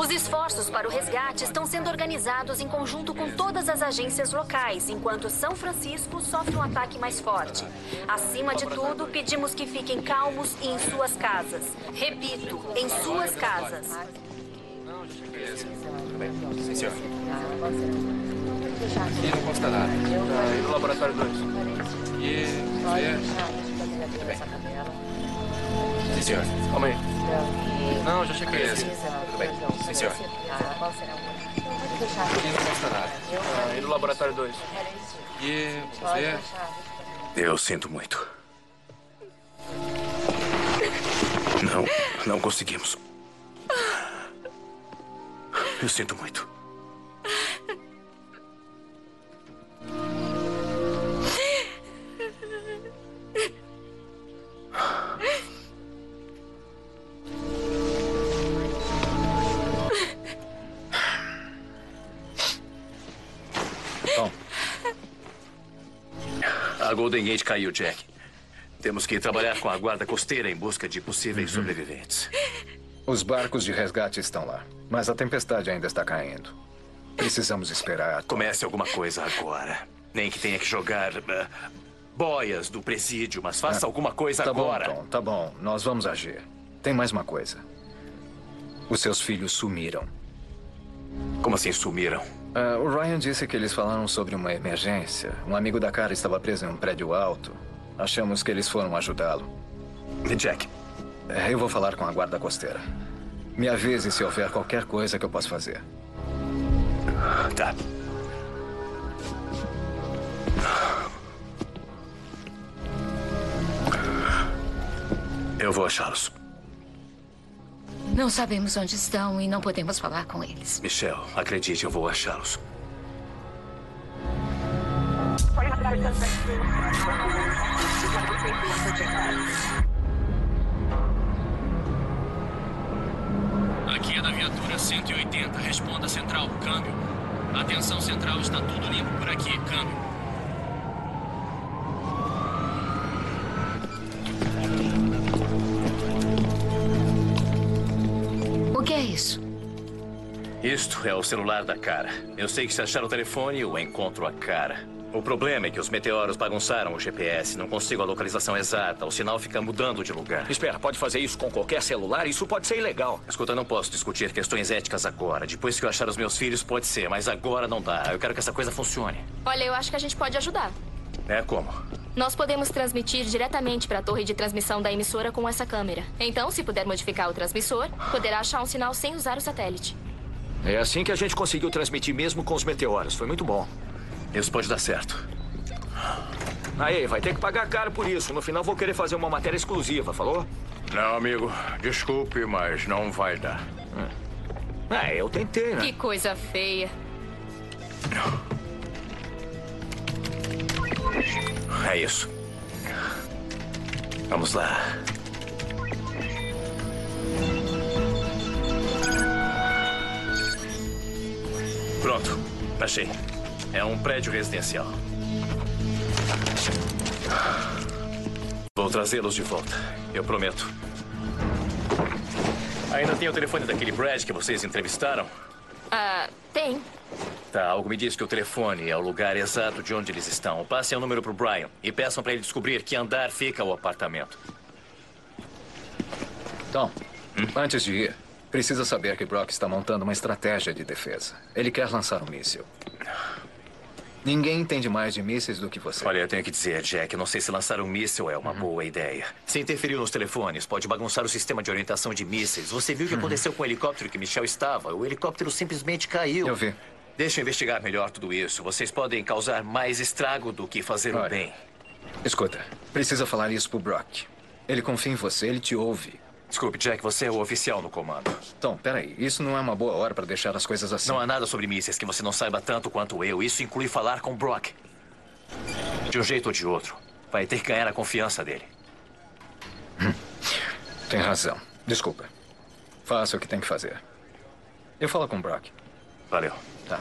Os esforços para o resgate estão sendo organizados em conjunto com todas as agências locais, enquanto São Francisco sofre um ataque mais forte. Acima de tudo, pedimos que fiquem calmos e em suas casas. Repito, em suas casas. Sim, senhor. E não consta nada. E no laboratório 2? E... Muito bem. Sim, senhor. Calma aí. Não, já chequei esse. Tudo bem. Sim, senhor. E não consta nada. E no laboratório 2? E... Eu sinto muito. Não conseguimos. Eu sinto muito. Tom. A Golden Gate caiu, Jack. Temos que trabalhar com a guarda costeira em busca de possíveis sobreviventes. Os barcos de resgate estão lá, mas a tempestade ainda está caindo. Precisamos esperar. Comece alguma coisa agora. Nem que tenha que jogar boias do presídio, mas faça alguma coisa agora. Bom, Tom, tá bom. Nós vamos agir. Tem mais uma coisa. Os seus filhos sumiram. Como assim sumiram? O Ryan disse que eles falaram sobre uma emergência. Um amigo da Cara estava preso em um prédio alto. Achamos que eles foram ajudá-lo. Jack. Eu vou falar com a guarda costeira. Me avise se houver qualquer coisa que eu possa fazer. Tá. Eu vou achá-los. Não sabemos onde estão e não podemos falar com eles. Michelle, acredite, eu vou achá-los. Aqui é da viatura 180. Responda, central. Câmbio. Atenção, central. Está tudo limpo por aqui. Câmbio. O que é isso? Isto é o celular da Cara. Eu sei que se achar o telefone, eu encontro a Cara. O problema é que os meteoros bagunçaram o GPS. Não consigo a localização exata. O sinal fica mudando de lugar. Espera, pode fazer isso com qualquer celular? Isso pode ser ilegal. Escuta, não posso discutir questões éticas agora. Depois que eu achar os meus filhos, pode ser. Mas agora não dá. Eu quero que essa coisa funcione. Olha, eu acho que a gente pode ajudar. É como? Nós podemos transmitir diretamente para a torre de transmissão da emissora com essa câmera. Então, se puder modificar o transmissor, poderá achar um sinal sem usar o satélite. É assim que a gente conseguiu transmitir mesmo com os meteoros. Foi muito bom. Isso pode dar certo. Aí, vai ter que pagar caro por isso. No final vou querer fazer uma matéria exclusiva, falou? Não, amigo. Desculpe, mas não vai dar. Eu tentei, né? Que coisa feia. É isso. Vamos lá. Pronto. Achei. É um prédio residencial. Vou trazê-los de volta. Eu prometo. Ainda tem o telefone daquele Brad que vocês entrevistaram? Tem. Tá, algo me diz que o telefone é o lugar exato de onde eles estão. Passem o número pro Brian e peçam para ele descobrir que andar fica o apartamento. Tom, antes de ir, precisa saber que Brock está montando uma estratégia de defesa. Ele quer lançar um míssil. Ninguém entende mais de mísseis do que você. Olha, eu tenho que dizer, Jack, não sei se lançar um míssil é uma boa ideia. Se interferir nos telefones, pode bagunçar o sistema de orientação de mísseis. Você viu o que aconteceu com o helicóptero que Michelle estava? O helicóptero simplesmente caiu. Eu vi. Deixa eu investigar melhor tudo isso. Vocês podem causar mais estrago do que fazer o bem. Escuta, precisa falar isso pro Brock. Ele confia em você, ele te ouve. Desculpe, Jack, você é o oficial no comando. Tom, peraí. Isso não é uma boa hora para deixar as coisas assim. Não há nada sobre mísseis que você não saiba tanto quanto eu. Isso inclui falar com Brock. De um jeito ou de outro. Vai ter que ganhar a confiança dele. Tem razão. Desculpa. Faça o que tem que fazer. Eu falo com o Brock. Valeu. Tá.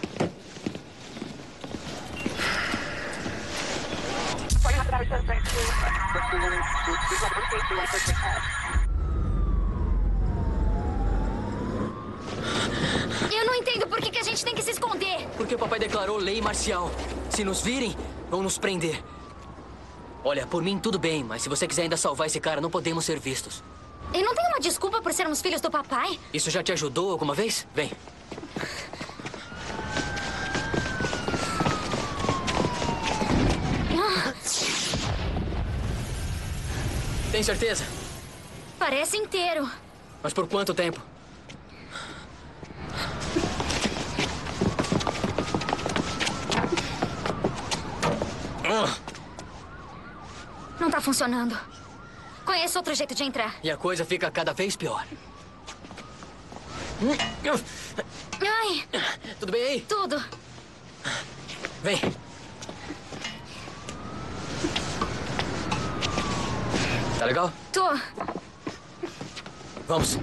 Porque o papai declarou lei marcial. Se nos virem, vão nos prender. Olha, por mim tudo bem, mas se você quiser ainda salvar esse cara, não podemos ser vistos. E não tem uma desculpa por sermos filhos do papai? Isso já te ajudou alguma vez? Vem. Tem certeza? Parece inteiro. Mas por quanto tempo? Não tá funcionando. Conheço outro jeito de entrar. E a coisa fica cada vez pior. Ai! Tudo bem aí? Tudo. Vem. Tá legal? Tô. Vamos.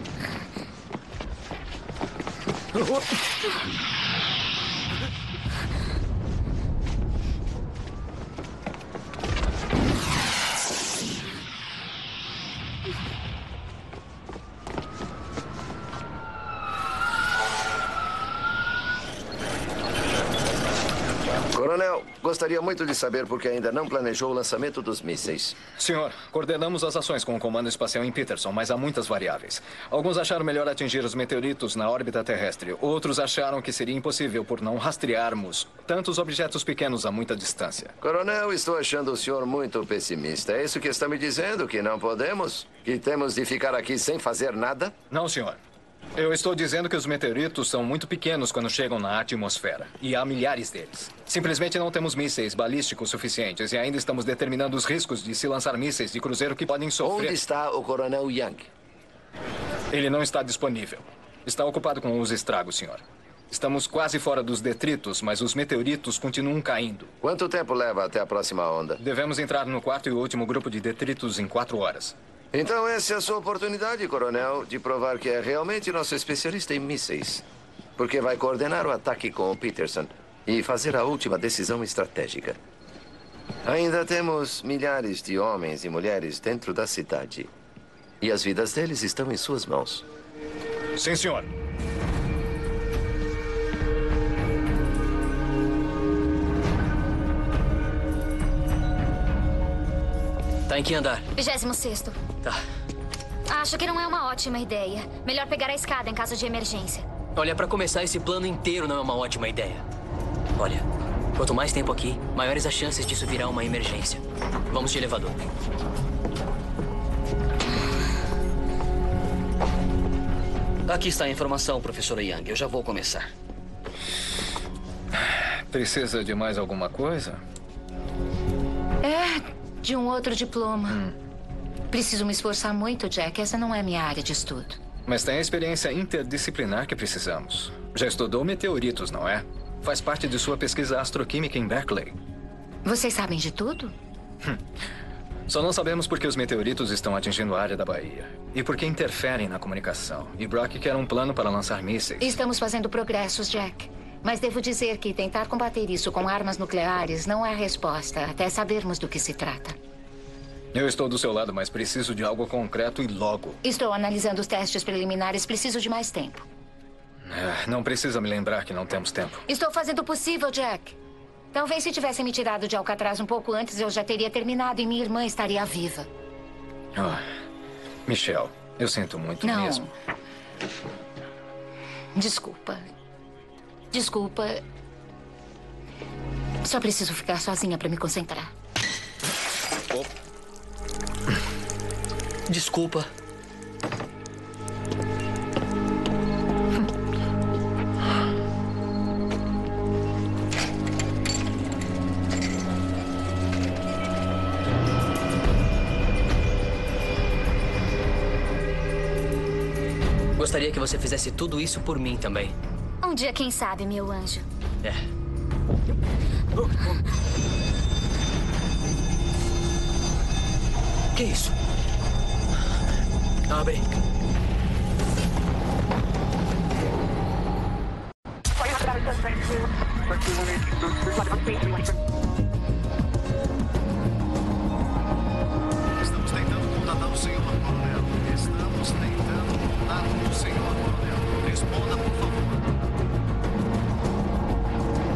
Coronel, gostaria muito de saber por que ainda não planejou o lançamento dos mísseis. Senhor, coordenamos as ações com o Comando Espacial em Peterson, mas há muitas variáveis. Alguns acharam melhor atingir os meteoritos na órbita terrestre. Outros acharam que seria impossível por não rastrearmos tantos objetos pequenos a muita distância. Coronel, estou achando o senhor muito pessimista. É isso que está me dizendo? Que não podemos? Que temos de ficar aqui sem fazer nada? Não, senhor. Eu estou dizendo que os meteoritos são muito pequenos quando chegam na atmosfera. E há milhares deles. Simplesmente não temos mísseis balísticos suficientes e ainda estamos determinando os riscos de se lançar mísseis de cruzeiro que podem sofrer. Onde está o Coronel Young? Ele não está disponível. Está ocupado com os estragos, senhor. Estamos quase fora dos detritos, mas os meteoritos continuam caindo. Quanto tempo leva até a próxima onda? Devemos entrar no quarto e último grupo de detritos em 4 horas. Então essa é a sua oportunidade, Coronel, de provar que é realmente nosso especialista em mísseis. Porque vai coordenar o ataque com o Peterson e fazer a última decisão estratégica. Ainda temos milhares de homens e mulheres dentro da cidade. E as vidas deles estão em suas mãos. Sim, senhor. Tá em que andar? 26º. Tá. Acho que não é uma ótima ideia. Melhor pegar a escada em caso de emergência. Olha, pra começar, esse plano inteiro não é uma ótima ideia. Olha, quanto mais tempo aqui, maiores as chances disso virar uma emergência. Vamos de elevador. Aqui está a informação, professora Young. Eu já vou começar. Precisa de mais alguma coisa? De um outro diploma. Preciso me esforçar muito, Jack. Essa não é a minha área de estudo. Mas tem a experiência interdisciplinar que precisamos. Já estudou meteoritos, não é? Faz parte de sua pesquisa astroquímica em Berkeley. Vocês sabem de tudo? Só não sabemos por que os meteoritos estão atingindo a área da Bahia. E por que interferem na comunicação. E Brock quer um plano para lançar mísseis. Estamos fazendo progressos, Jack. Mas devo dizer que tentar combater isso com armas nucleares não é a resposta, até sabermos do que se trata. Eu estou do seu lado, mas preciso de algo concreto e logo. Estou analisando os testes preliminares. Preciso de mais tempo. Não precisa me lembrar que não temos tempo. Estou fazendo o possível, Jack. Talvez se tivessem me tirado de Alcatraz um pouco antes, eu já teria terminado e minha irmã estaria viva. Michelle, eu sinto muito mesmo. Desculpa. Desculpa. Só preciso ficar sozinha para me concentrar. Desculpa. Gostaria que você fizesse tudo isso por mim também. Um dia, quem sabe, meu anjo. Que isso? Abre. Estamos tentando contatar o senhor, Coronel. Estamos tentando contatar o senhor, Coronel. Responda, por favor.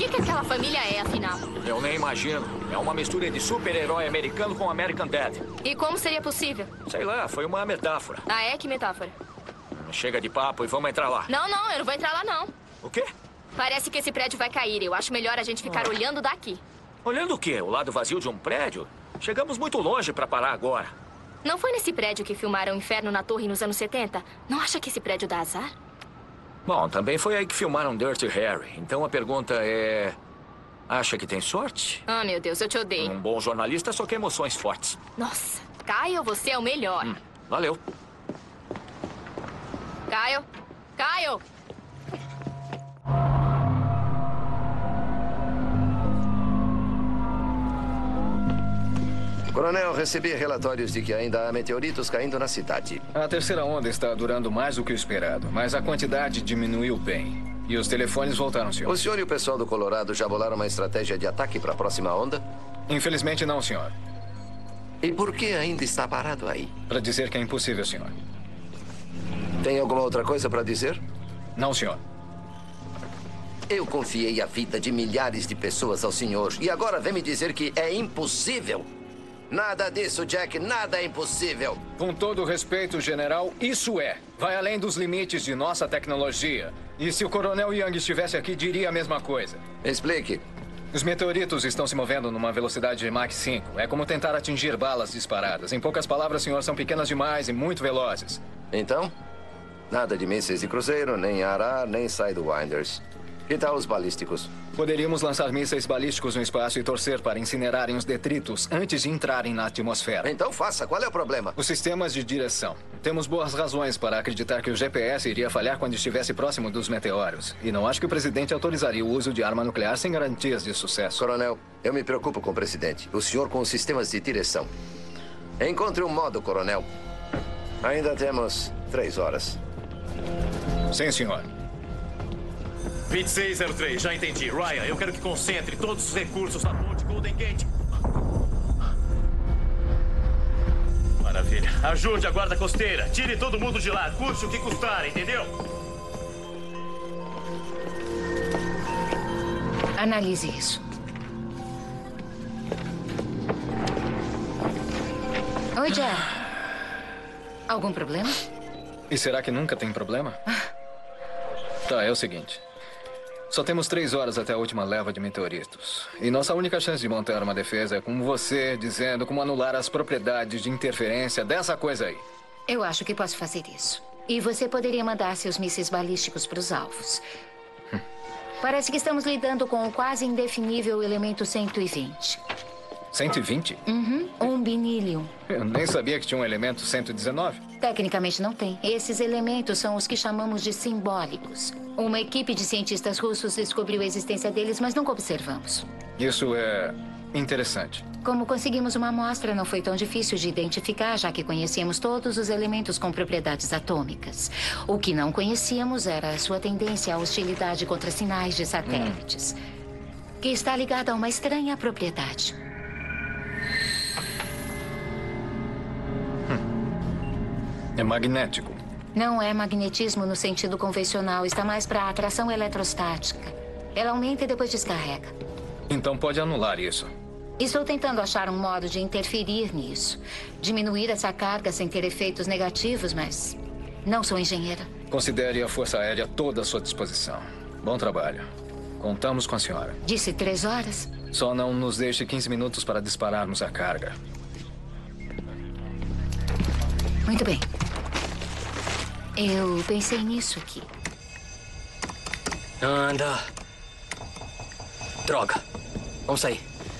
que aquela família é, afinal? Eu nem imagino. É uma mistura de super-herói americano com American Dad. E como seria possível? Sei lá, foi uma metáfora. Ah, é? Que metáfora? Chega de papo e vamos entrar lá. Não, eu não vou entrar lá, não. O quê? Parece que esse prédio vai cair. Eu acho melhor a gente ficar olhando daqui. Olhando o quê? O lado vazio de um prédio? Chegamos muito longe pra parar agora. Não foi nesse prédio que filmaram o Inferno na Torre nos anos 70? Não acha que esse prédio dá azar? Bom, também foi aí que filmaram Dirty Harry. Então a pergunta é... Acha que tem sorte? Ah, meu Deus, eu te odeio. Um bom jornalista só quer emoções fortes. Nossa, Caio, você é o melhor. Valeu. Caio! Caio! Coronel, recebi relatórios de que ainda há meteoritos caindo na cidade. A terceira onda está durando mais do que o esperado, mas a quantidade diminuiu bem. E os telefones voltaram, senhor. O senhor e o pessoal do Colorado já bolaram uma estratégia de ataque para a próxima onda? Infelizmente não, senhor. E por que ainda está parado aí? Para dizer que é impossível, senhor. Tem alguma outra coisa para dizer? Não, senhor. Eu confiei a vida de milhares de pessoas ao senhor e agora vem me dizer que é impossível. Nada disso, Jack. Nada é impossível. Com todo respeito, general, isso é. Vai além dos limites de nossa tecnologia. E se o Coronel Young estivesse aqui, diria a mesma coisa. Explique. Os meteoritos estão se movendo numa velocidade de Mach 5. É como tentar atingir balas disparadas. Em poucas palavras, senhor, são pequenas demais e muito velozes. Então? Nada de mísseis de cruzeiro, nem ar, nem Sidewinders. Que tal os balísticos? Poderíamos lançar mísseis balísticos no espaço e torcer para incinerarem os detritos antes de entrarem na atmosfera. Então faça. Qual é o problema? Os sistemas de direção. Temos boas razões para acreditar que o GPS iria falhar quando estivesse próximo dos meteoros. E não acho que o presidente autorizaria o uso de arma nuclear sem garantias de sucesso. Coronel, eu me preocupo com o presidente. O senhor com os sistemas de direção. Encontre um modo, coronel. Ainda temos 3 horas. Sim, senhor. 2603, já entendi. Ryan, eu quero que concentre todos os recursos na ponte Golden Gate. Maravilha. Ajude a guarda costeira. Tire todo mundo de lá. Custe o que custar, entendeu? Analise isso. Oi, Jack. Algum problema? E será que nunca tem problema? Tá, é o seguinte. Só temos 3 horas até a última leva de meteoritos. E nossa única chance de montar uma defesa é com você dizendo como anular as propriedades de interferência dessa coisa aí. Eu acho que posso fazer isso. E você poderia mandar seus mísseis balísticos para os alvos. Parece que estamos lidando com o quase indefinível elemento 120. 120? Uhum, 1 binílion. Eu nem sabia que tinha um elemento 119. Tecnicamente não tem. Esses elementos são os que chamamos de simbólicos. Uma equipe de cientistas russos descobriu a existência deles, mas nunca observamos. Isso é interessante. Como conseguimos uma amostra, não foi tão difícil de identificar, já que conhecíamos todos os elementos com propriedades atômicas. O que não conhecíamos era a sua tendência à hostilidade contra sinais de satélites, que está ligada a uma estranha propriedade. É magnético. Não é magnetismo no sentido convencional. Está mais para atração eletrostática. Ela aumenta e depois descarrega. Então pode anular isso. Estou tentando achar um modo de interferir nisso. Diminuir essa carga sem ter efeitos negativos, mas não sou engenheira. Considere a Força Aérea toda à sua disposição. Bom trabalho. Contamos com a senhora. Disse 3 horas? Só não nos deixe 15 minutos para dispararmos a carga. Muito bem. Eu pensei nisso aqui. Anda. Droga. Vamos sair.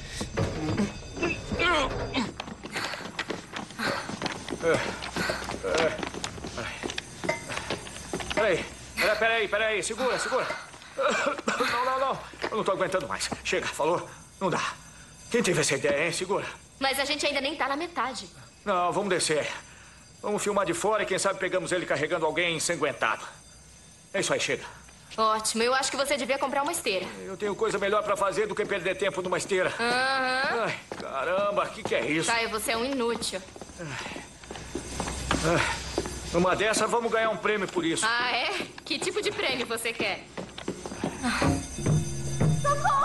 Peraí. Segura. Não. Eu não tô aguentando mais. Chega, falou? Não dá. Quem teve essa ideia, hein? Segura. Mas a gente ainda nem tá na metade. Não, vamos descer. Vamos filmar de fora e quem sabe pegamos ele carregando alguém ensanguentado. É isso aí, chega. Ótimo, eu acho que você devia comprar uma esteira. Eu tenho coisa melhor pra fazer do que perder tempo numa esteira. Aham. Ai, caramba, o que é isso? Caio, você é um inútil. Numa dessa, vamos ganhar um prêmio por isso. Ah, é? Que tipo de prêmio você quer? Socorro!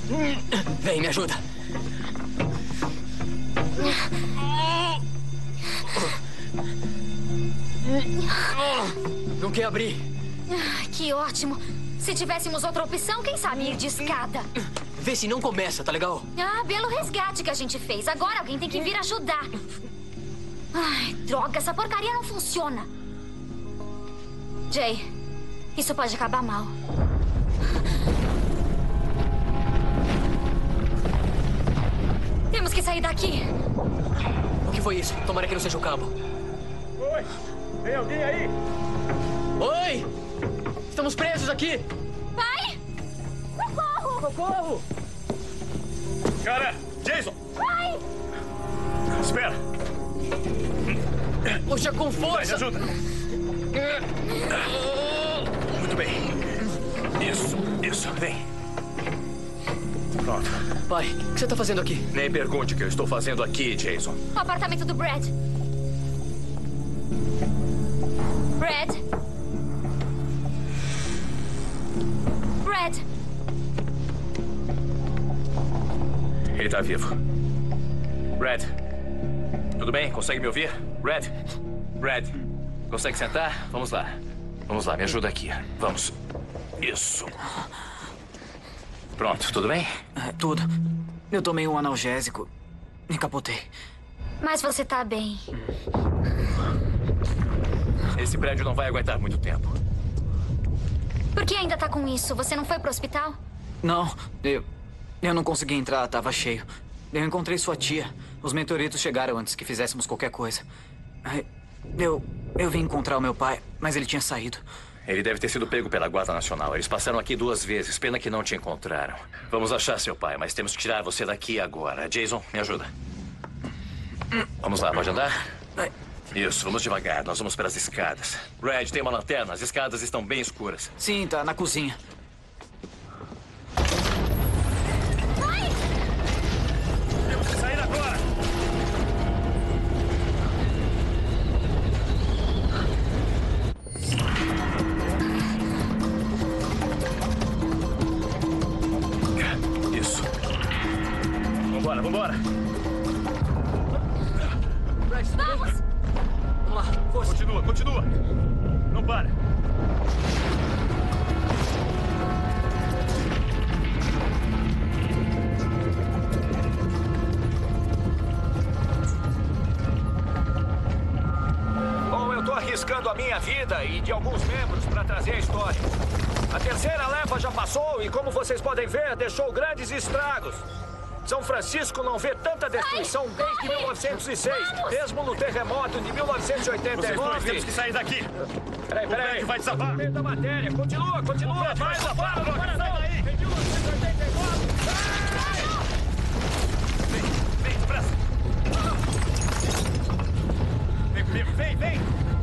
Vem, me ajuda. Não quer abrir. Que ótimo. Se tivéssemos outra opção, quem sabe ir de escada? Vê se não começa, tá legal? Belo resgate que a gente fez. Agora alguém tem que vir ajudar. Ai, droga, essa porcaria não funciona. Jay, isso pode acabar mal. Temos que sair daqui. O que foi isso? Tomara que não seja o cabo. Oi! Tem alguém aí? Oi! Estamos presos aqui! Pai! Socorro! Socorro! Cara, Jason! Pai! Espera! Puxa com força! Vai, me ajuda! Muito bem. Isso, vem. Pronto. Pai, o que você está fazendo aqui? Nem pergunte o que eu estou fazendo aqui, Jason. O apartamento do Brad. Brad? Brad? Ele tá vivo. Brad, tudo bem? Consegue me ouvir? Brad, consegue sentar? Vamos lá, me ajuda aqui. Vamos. Isso. Pronto, tudo bem? Tudo. Eu tomei um analgésico e capotei. Mas você tá bem. Esse prédio não vai aguentar muito tempo. Por que ainda tá com isso? Você não foi pro hospital? Não, eu não consegui entrar, tava cheio. Eu encontrei sua tia. Os meteoritos chegaram antes que fizéssemos qualquer coisa. Eu vim encontrar o meu pai, mas ele tinha saído. Ele deve ter sido pego pela Guarda Nacional. Eles passaram aqui 2 vezes. Pena que não te encontraram. Vamos achar seu pai, mas temos que tirar você daqui agora. Jason, me ajuda. Vamos lá, pode andar? Isso, vamos devagar. Nós vamos pelas escadas. Red, tem uma lanterna? As escadas estão bem escuras. Sim, tá na cozinha. Temos que sair agora! Isso. Vambora! Vamos! Vamos lá, força. Continua! Não para! Bom, eu tô arriscando a minha vida e de alguns membros para trazer a história. A terceira leva já passou e, como vocês podem ver, deixou grandes estragos. São Francisco não vê tanta destruição desde 1906, mesmo no terremoto de 1989. Vocês dois temos que sair daqui. Peraí. O prédio vai desabar. Meio da matéria. Continua. Vai desabar, não para daí. Vem, depressa. Vem comigo, vem.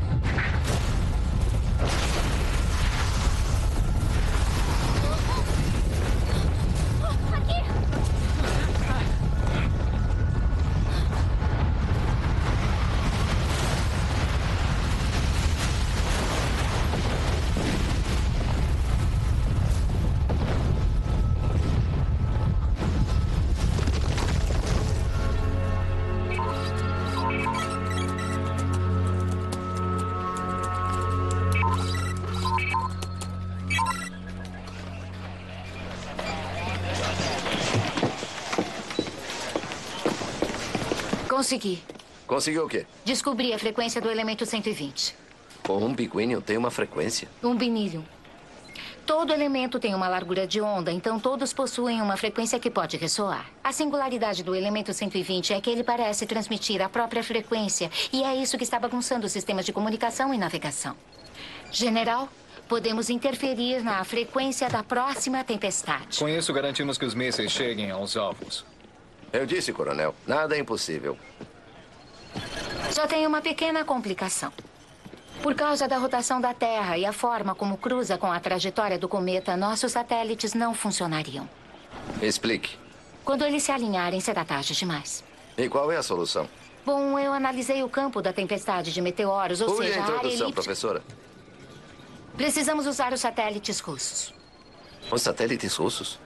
Consegui. Conseguiu o quê? Descobri a frequência do elemento 120. O umbiguínio tem uma frequência? Umbinílio. Todo elemento tem uma largura de onda, então todos possuem uma frequência que pode ressoar. A singularidade do elemento 120 é que ele parece transmitir a própria frequência, e é isso que está bagunçando os sistemas de comunicação e navegação. General, podemos interferir na frequência da próxima tempestade. Com isso, garantimos que os mísseis cheguem aos alvos. Eu disse, coronel, nada é impossível. Só tem uma pequena complicação. Por causa da rotação da Terra e a forma como cruza com a trajetória do cometa, nossos satélites não funcionariam. Explique. Quando eles se alinharem, será tarde demais. E qual é a solução? Bom, eu analisei o campo da tempestade de meteoros, ou Pule seja, a a área introdução, elíptica. professora. Precisamos usar os satélites russos. Os satélites russos?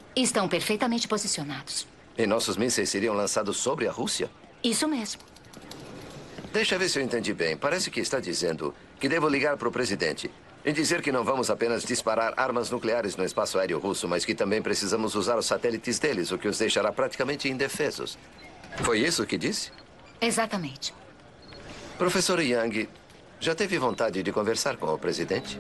Estão perfeitamente posicionados. E nossos mísseis seriam lançados sobre a Rússia? Isso mesmo. Deixa eu ver se eu entendi bem. Parece que está dizendo que devo ligar para o presidente e dizer que não vamos apenas disparar armas nucleares no espaço aéreo russo, mas que também precisamos usar os satélites deles, o que os deixará praticamente indefesos. Foi isso que disse? Exatamente. Professor Young, já teve vontade de conversar com o presidente?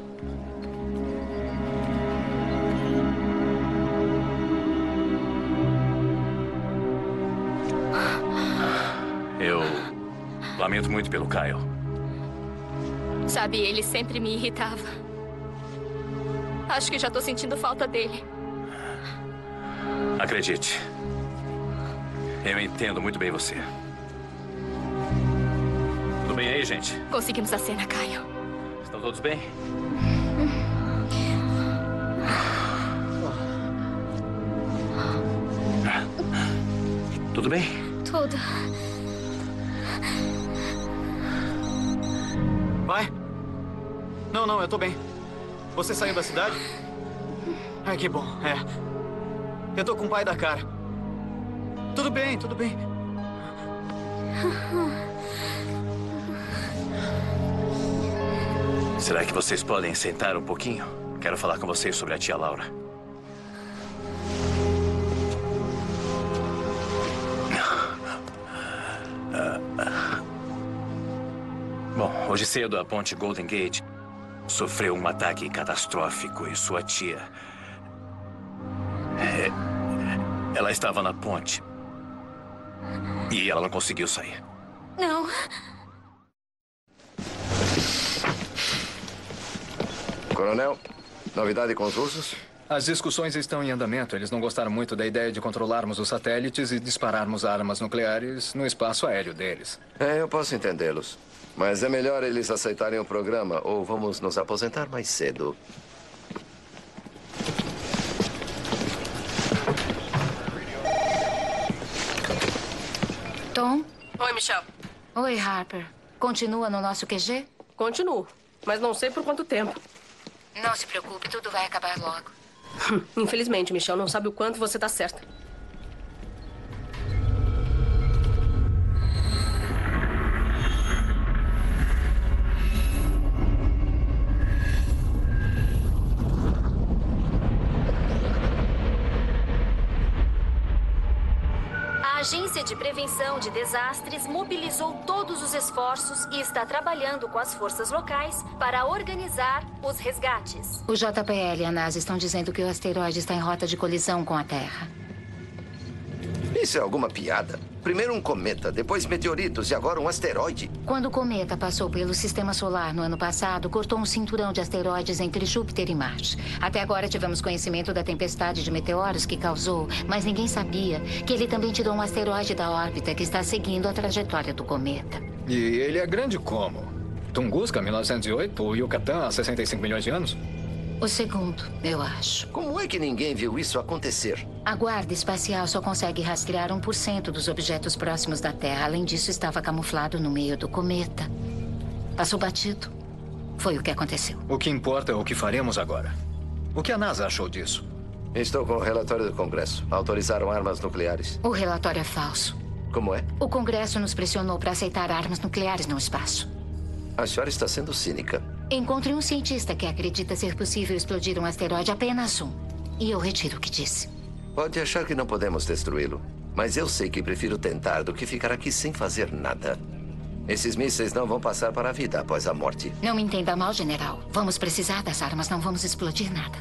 Eu lamento muito pelo Kyle. Sabe, ele sempre me irritava. Acho que já tô sentindo falta dele. Acredite. Eu entendo muito bem você. Tudo bem aí, gente? Conseguimos a cena, Kyle. Estão todos bem? Tudo bem? Tudo. Vai. Não, eu tô bem. Você saiu da cidade? Ai, que bom, é. Eu tô com o pai da cara. Tudo bem, tudo bem. Será que vocês podem sentar um pouquinho? Quero falar com vocês sobre a tia Laura. Bom, hoje cedo a ponte Golden Gate sofreu um ataque catastrófico e sua tia... ela estava na ponte. E ela não conseguiu sair. Não. Coronel, novidade com os russos? As discussões estão em andamento. Eles não gostaram muito da ideia de controlarmos os satélites e dispararmos armas nucleares no espaço aéreo deles. Eu posso entendê-los. Mas é melhor eles aceitarem o programa ou vamos nos aposentar mais cedo. Tom? Oi, Michelle. Oi, Harper. Continua no nosso QG? Continuo, mas não sei por quanto tempo. Não se preocupe, tudo vai acabar logo. Infelizmente, Michelle não sabe o quanto você tá certa. A Agência de Prevenção de Desastres mobilizou todos os esforços e está trabalhando com as forças locais para organizar os resgates. O JPL e a NASA estão dizendo que o asteroide está em rota de colisão com a Terra. Isso é alguma piada? Primeiro um cometa, depois meteoritos e agora um asteroide. Quando o cometa passou pelo Sistema Solar no ano passado, cortou um cinturão de asteroides entre Júpiter e Marte. Até agora tivemos conhecimento da tempestade de meteoros que causou, mas ninguém sabia que ele também tirou um asteroide da órbita que está seguindo a trajetória do cometa. E ele é grande como? Tunguska, 1908, ou Yucatán, há 65 milhões de anos? O segundo, eu acho. Como é que ninguém viu isso acontecer? A Guarda Espacial só consegue rastrear 1% dos objetos próximos da Terra. Além disso, estava camuflado no meio do cometa. Passou batido. Foi o que aconteceu. O que importa é o que faremos agora. O que a NASA achou disso? Estou com o relatório do Congresso. Autorizaram armas nucleares. O relatório é falso. Como é? O Congresso nos pressionou para aceitar armas nucleares no espaço. A senhora está sendo cínica. Encontre um cientista que acredita ser possível explodir um asteroide, apenas um. E eu retiro o que disse. Pode achar que não podemos destruí-lo, mas eu sei que prefiro tentar do que ficar aqui sem fazer nada. Esses mísseis não vão passar para a vida após a morte. Não me entenda mal, general. Vamos precisar das armas, não vamos explodir nada.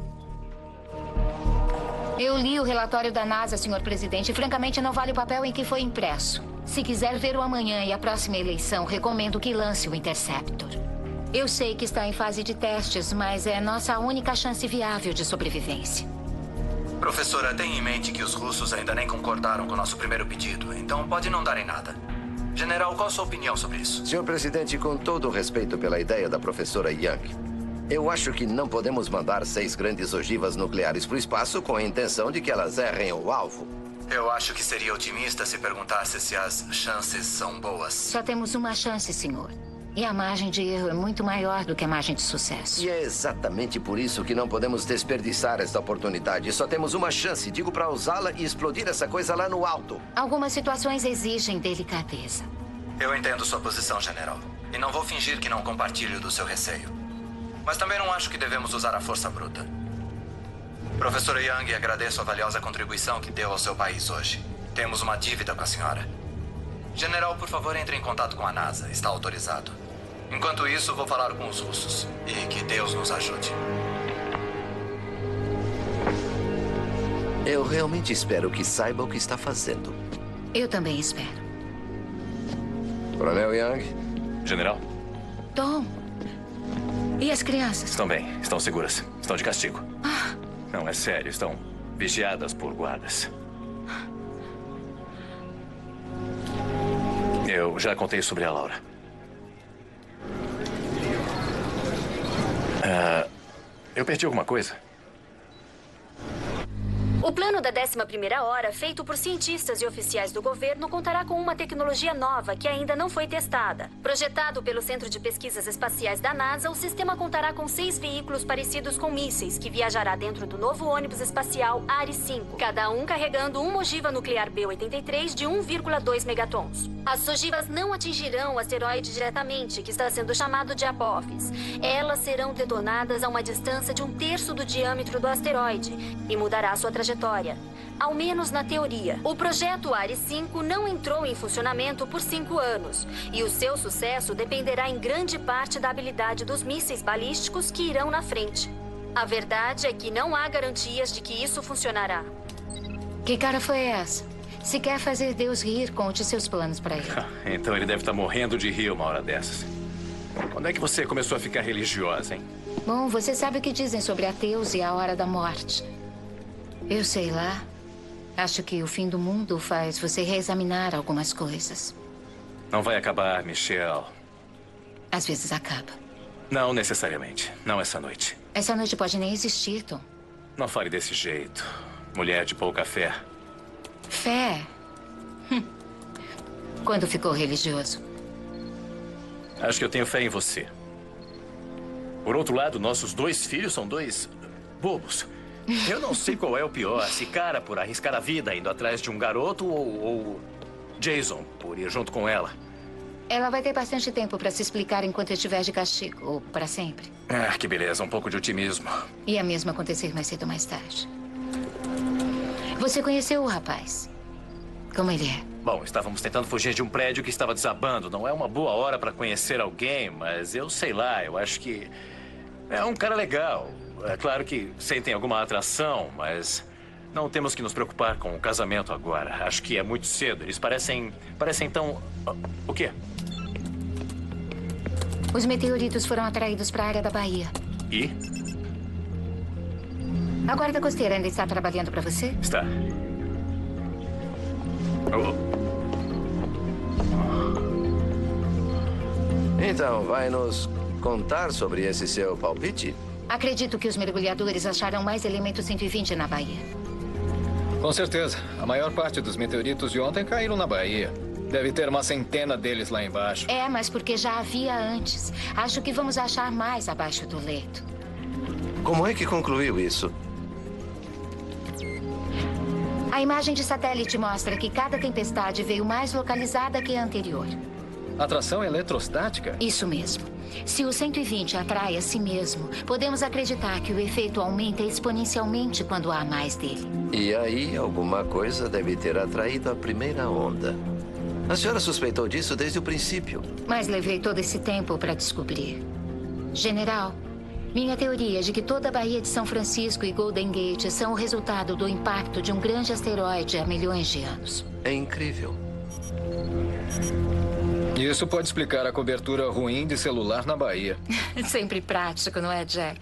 Eu li o relatório da NASA, senhor presidente, e francamente não vale o papel em que foi impresso. Se quiser ver o amanhã e a próxima eleição, recomendo que lance o Interceptor. Eu sei que está em fase de testes, mas é nossa única chance viável de sobrevivência. Professora, tenha em mente que os russos ainda nem concordaram com o nosso primeiro pedido, então pode não dar em nada. General, qual a sua opinião sobre isso? Senhor presidente, com todo o respeito pela ideia da professora Young, eu acho que não podemos mandar 6 grandes ogivas nucleares para o espaço com a intenção de que elas errem o alvo. Eu acho que seria otimista se perguntasse se as chances são boas. Só temos uma chance, senhor. E a margem de erro é muito maior do que a margem de sucesso. E é exatamente por isso que não podemos desperdiçar esta oportunidade. Só temos uma chance. Digo para usá-la e explodir essa coisa lá no alto. Algumas situações exigem delicadeza. Eu entendo sua posição, General. E não vou fingir que não compartilho do seu receio. Mas também não acho que devemos usar a força bruta. Professora Young, agradeço a valiosa contribuição que deu ao seu país hoje. Temos uma dívida com a senhora. General, por favor, entre em contato com a NASA. Está autorizado. Enquanto isso, vou falar com os russos. E que Deus nos ajude. Eu realmente espero que saiba o que está fazendo. Eu também espero. Coronel Young? General? Tom. E as crianças? Estão bem. Estão seguras. Estão de castigo. Não, é sério. Estão vigiadas por guardas. Eu já contei sobre a Laura. Eu perdi alguma coisa? O plano da 11ª hora, feito por cientistas e oficiais do governo, contará com uma tecnologia nova que ainda não foi testada. Projetado pelo Centro de Pesquisas Espaciais da NASA, o sistema contará com 6 veículos parecidos com mísseis, que viajará dentro do novo ônibus espacial Ares 5, cada um carregando uma ogiva nuclear B-83 de 1,2 megatons. As ogivas não atingirão o asteroide diretamente, que está sendo chamado de Apophis. Elas serão detonadas a uma distância de 1/3 do diâmetro do asteroide e mudará sua trajetória. Ao menos na teoria. O projeto Ares 5 não entrou em funcionamento por 5 anos. E o seu sucesso dependerá em grande parte da habilidade dos mísseis balísticos que irão na frente. A verdade é que não há garantias de que isso funcionará. Que cara foi essa? Se quer fazer Deus rir, conte seus planos para ele. Então ele deve estar morrendo de rir uma hora dessas. Quando é que você começou a ficar religiosa, hein? Bom, você sabe o que dizem sobre ateus e a hora da morte. Eu sei lá. Acho que o fim do mundo faz você reexaminar algumas coisas. Não vai acabar, Michelle. Às vezes acaba. Não necessariamente. Não essa noite. Essa noite pode nem existir, Tom. Não fale desse jeito. Mulher de pouca fé. Fé? Quando ficou religioso? Acho que eu tenho fé em você. Por outro lado, nossos 2 filhos são 2 bobos. Eu não sei qual é o pior, se cara por arriscar a vida indo atrás de um garoto ou Jason por ir junto com ela. Ela vai ter bastante tempo para se explicar enquanto estiver de castigo, ou para sempre. Ah, que beleza, um pouco de otimismo. Ia mesmo acontecer mais cedo ou mais tarde. Você conheceu o rapaz? Como ele é? Bom, estávamos tentando fugir de um prédio que estava desabando. Não é uma boa hora para conhecer alguém, mas eu sei lá, eu acho que é um cara legal. É claro que sentem alguma atração, mas não temos que nos preocupar com o casamento agora. Acho que é muito cedo. Eles parecem tão... O quê? Os meteoritos foram atraídos para a área da Bahia. E? A guarda costeira ainda está trabalhando para você? Está. Então, vai nos contar sobre esse seu palpite? Acredito que os mergulhadores acharam mais elementos 120 na Bahia. Com certeza. A maior parte dos meteoritos de ontem caíram na Bahia. Deve ter uma centena deles lá embaixo. É, mas porque já havia antes. Acho que vamos achar mais abaixo do leito. Como é que concluiu isso? A imagem de satélite mostra que cada tempestade veio mais localizada que a anterior. Atração eletrostática? Isso mesmo. Se o 120 atrai a si mesmo, podemos acreditar que o efeito aumenta exponencialmente quando há mais dele. E aí, alguma coisa deve ter atraído a primeira onda. A senhora suspeitou disso desde o princípio. Mas levei todo esse tempo para descobrir. General, minha teoria de que toda a Baía de São Francisco e Golden Gate são o resultado do impacto de um grande asteroide há milhões de anos. É incrível. Isso pode explicar a cobertura ruim de celular na Bahia. Sempre prático, não é, Jack?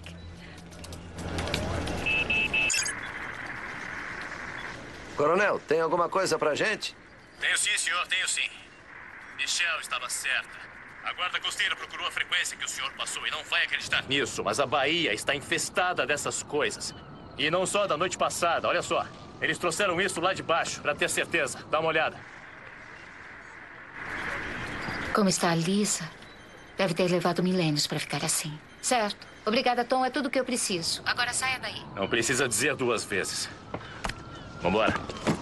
Coronel, tem alguma coisa pra gente? Tenho sim, senhor, tenho sim. Michelle estava certa. A guarda costeira procurou a frequência que o senhor passou e não vai acreditar nisso, mas a Bahia está infestada dessas coisas. E não só da noite passada, olha só. Eles trouxeram isso lá de baixo, para ter certeza. Dá uma olhada. Como está a Lisa? Deve ter levado milênios para ficar assim. Certo. Obrigada, Tom. É tudo o que eu preciso. Agora saia daí. Não precisa dizer 2 vezes. Vambora.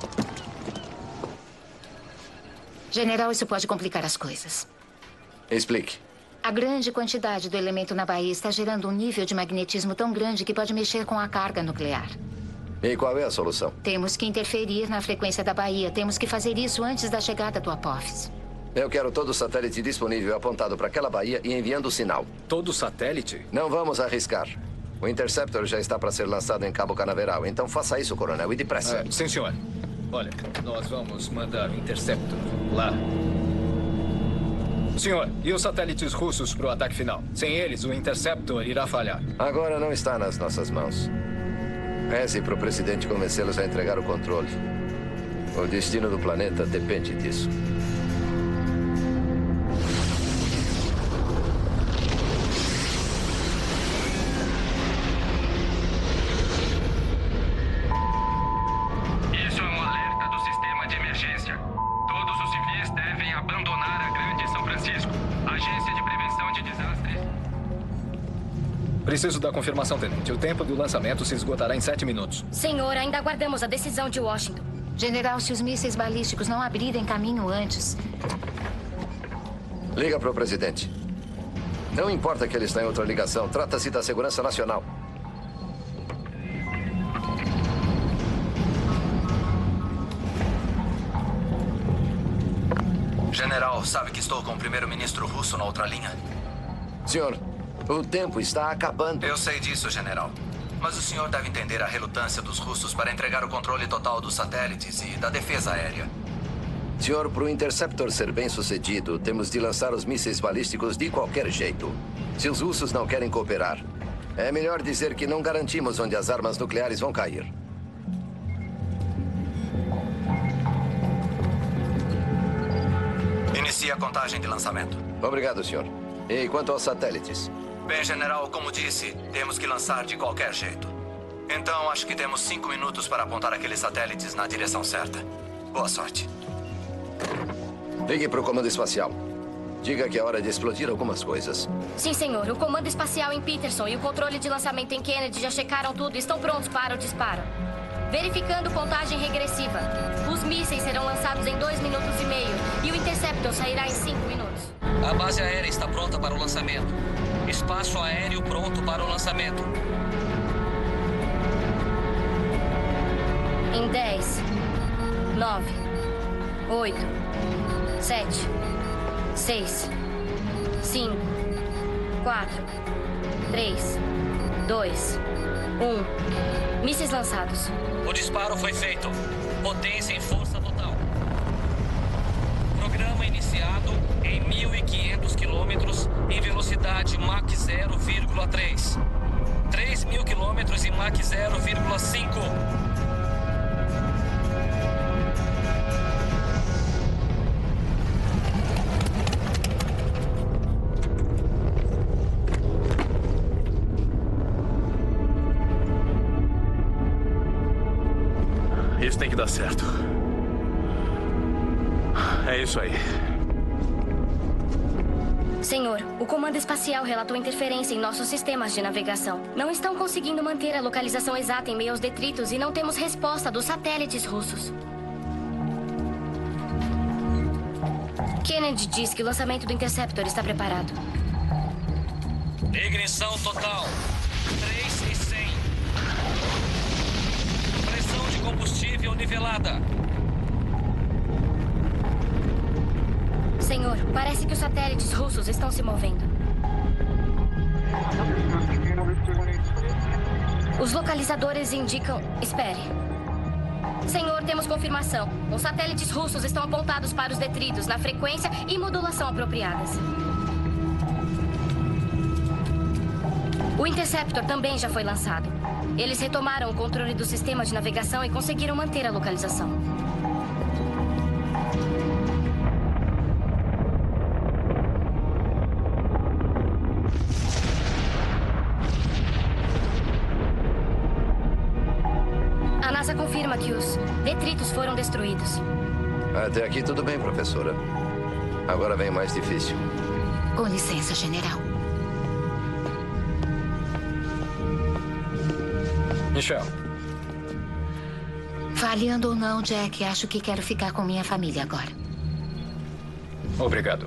General, isso pode complicar as coisas. Explique. A grande quantidade do elemento na baía está gerando um nível de magnetismo tão grande que pode mexer com a carga nuclear. E qual é a solução? Temos que interferir na frequência da baía. Temos que fazer isso antes da chegada do Apophis. Eu quero todo o satélite disponível apontado para aquela baía e enviando o sinal. Todo o satélite? Não vamos arriscar. O Interceptor já está para ser lançado em Cabo Canaveral. Então faça isso, coronel, e depressa. Sim, senhor. Olha, nós vamos mandar o Interceptor lá. Senhor, e os satélites russos para o ataque final? Sem eles, o Interceptor irá falhar. Agora não está nas nossas mãos. Reze para o presidente convencê-los a entregar o controle. O destino do planeta depende disso. Isso é um alerta do sistema de emergência. Todos os civis devem abandonar a Grande São Francisco. Agência de Prevenção de Desastres. Preciso da confirmação, tenente. O tempo do lançamento se esgotará em 7 minutos. Senhor, ainda aguardamos a decisão de Washington. General, se os mísseis balísticos não abrirem caminho antes... Liga para o presidente. Não importa que ele está em outra ligação. Trata-se da segurança nacional. General, sabe que estou com o primeiro-ministro russo na outra linha? Senhor, o tempo está acabando. Eu sei disso, general. Mas o senhor deve entender a relutância dos russos para entregar o controle total dos satélites e da defesa aérea. Senhor, para o Interceptor ser bem sucedido, temos de lançar os mísseis balísticos de qualquer jeito. Se os russos não querem cooperar, é melhor dizer que não garantimos onde as armas nucleares vão cair. Inicie a contagem de lançamento. Obrigado, senhor. E quanto aos satélites? Bem, general, como disse, temos que lançar de qualquer jeito. Então, acho que temos 5 minutos para apontar aqueles satélites na direção certa. Boa sorte. Ligue para o comando espacial. Diga que é hora de explodir algumas coisas. Sim, senhor. O comando espacial em Peterson e o controle de lançamento em Kennedy já checaram tudo e estão prontos para o disparo. Verificando contagem regressiva. Os mísseis serão lançados em 2 minutos e meio e o Interceptor sairá em 5 minutos. A base aérea está pronta para o lançamento. Espaço aéreo pronto para o lançamento. Em 10, 9, 8, 7, 6, 5, 4, 3, 2, 1. Mísseis lançados. O disparo foi feito. Potência em força total. Programa iniciado em 1.500 quilômetros em velocidade Mach 0,3. 3.000 quilômetros em Mach 0,5. Isso tem que dar certo. É isso aí. Senhor, o comando espacial relatou interferência em nossos sistemas de navegação. Não estão conseguindo manter a localização exata em meio aos detritos e não temos resposta dos satélites russos. Kennedy diz que o lançamento do Interceptor está preparado. Ignição total. 3 e 100. Pressão de combustível nivelada. Senhor, parece que os satélites russos estão se movendo. Os localizadores indicam... Espere. Senhor, temos confirmação. Os satélites russos estão apontados para os detritos na frequência e modulação apropriadas. O Interceptor também já foi lançado. Eles retomaram o controle do sistema de navegação e conseguiram manter a localização. A NASA confirma que os detritos foram destruídos. Até aqui tudo bem, professora. Agora vem o mais difícil. Com licença, general. Michelle. Falhando ou não, Jack, acho que quero ficar com minha família agora. Obrigado.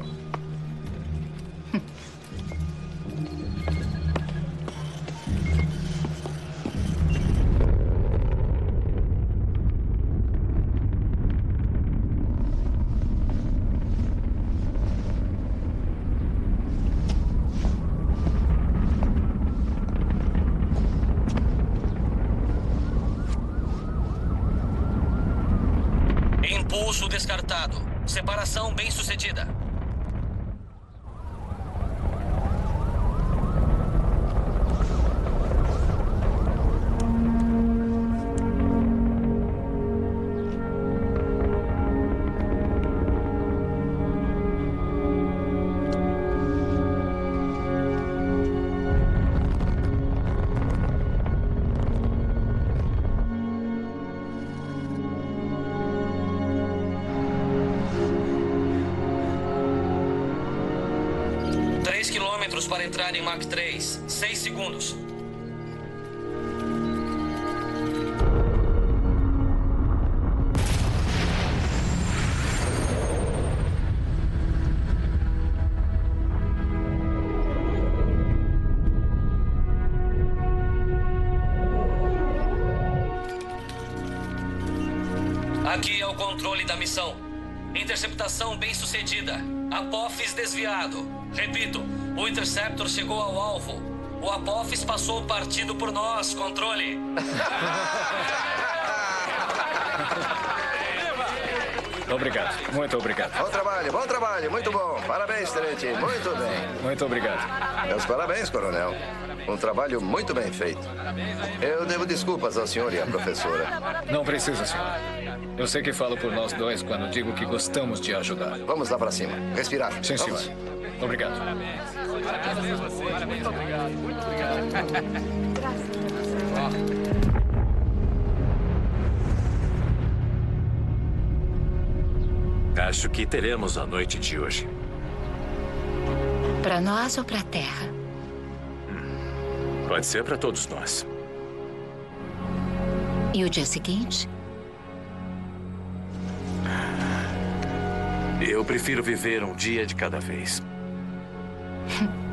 Impulso descartado. Separação bem-sucedida. Para entrar em Mach 3. 6 segundos. Aqui é o controle da missão. Interceptação bem-sucedida. Apophis desviado. Repito, o Interceptor chegou ao alvo. O Apophis passou o partido por nós. Controle. Obrigado. Muito obrigado. Bom trabalho. Muito bom. Parabéns, tenente. Muito bem. Muito obrigado. Meus parabéns, coronel. Um trabalho muito bem feito. Eu devo desculpas ao senhor e à professora. Não precisa, senhor. Eu sei que falo por nós dois quando digo que gostamos de ajudar. Vamos lá para cima. Respirar. Sim, Vamos. senhor. Obrigado. Muito obrigado. Muito obrigado. Acho que teremos a noite de hoje. Para nós ou para a Terra? Pode ser para todos nós. E o dia seguinte? Eu prefiro viver um dia de cada vez.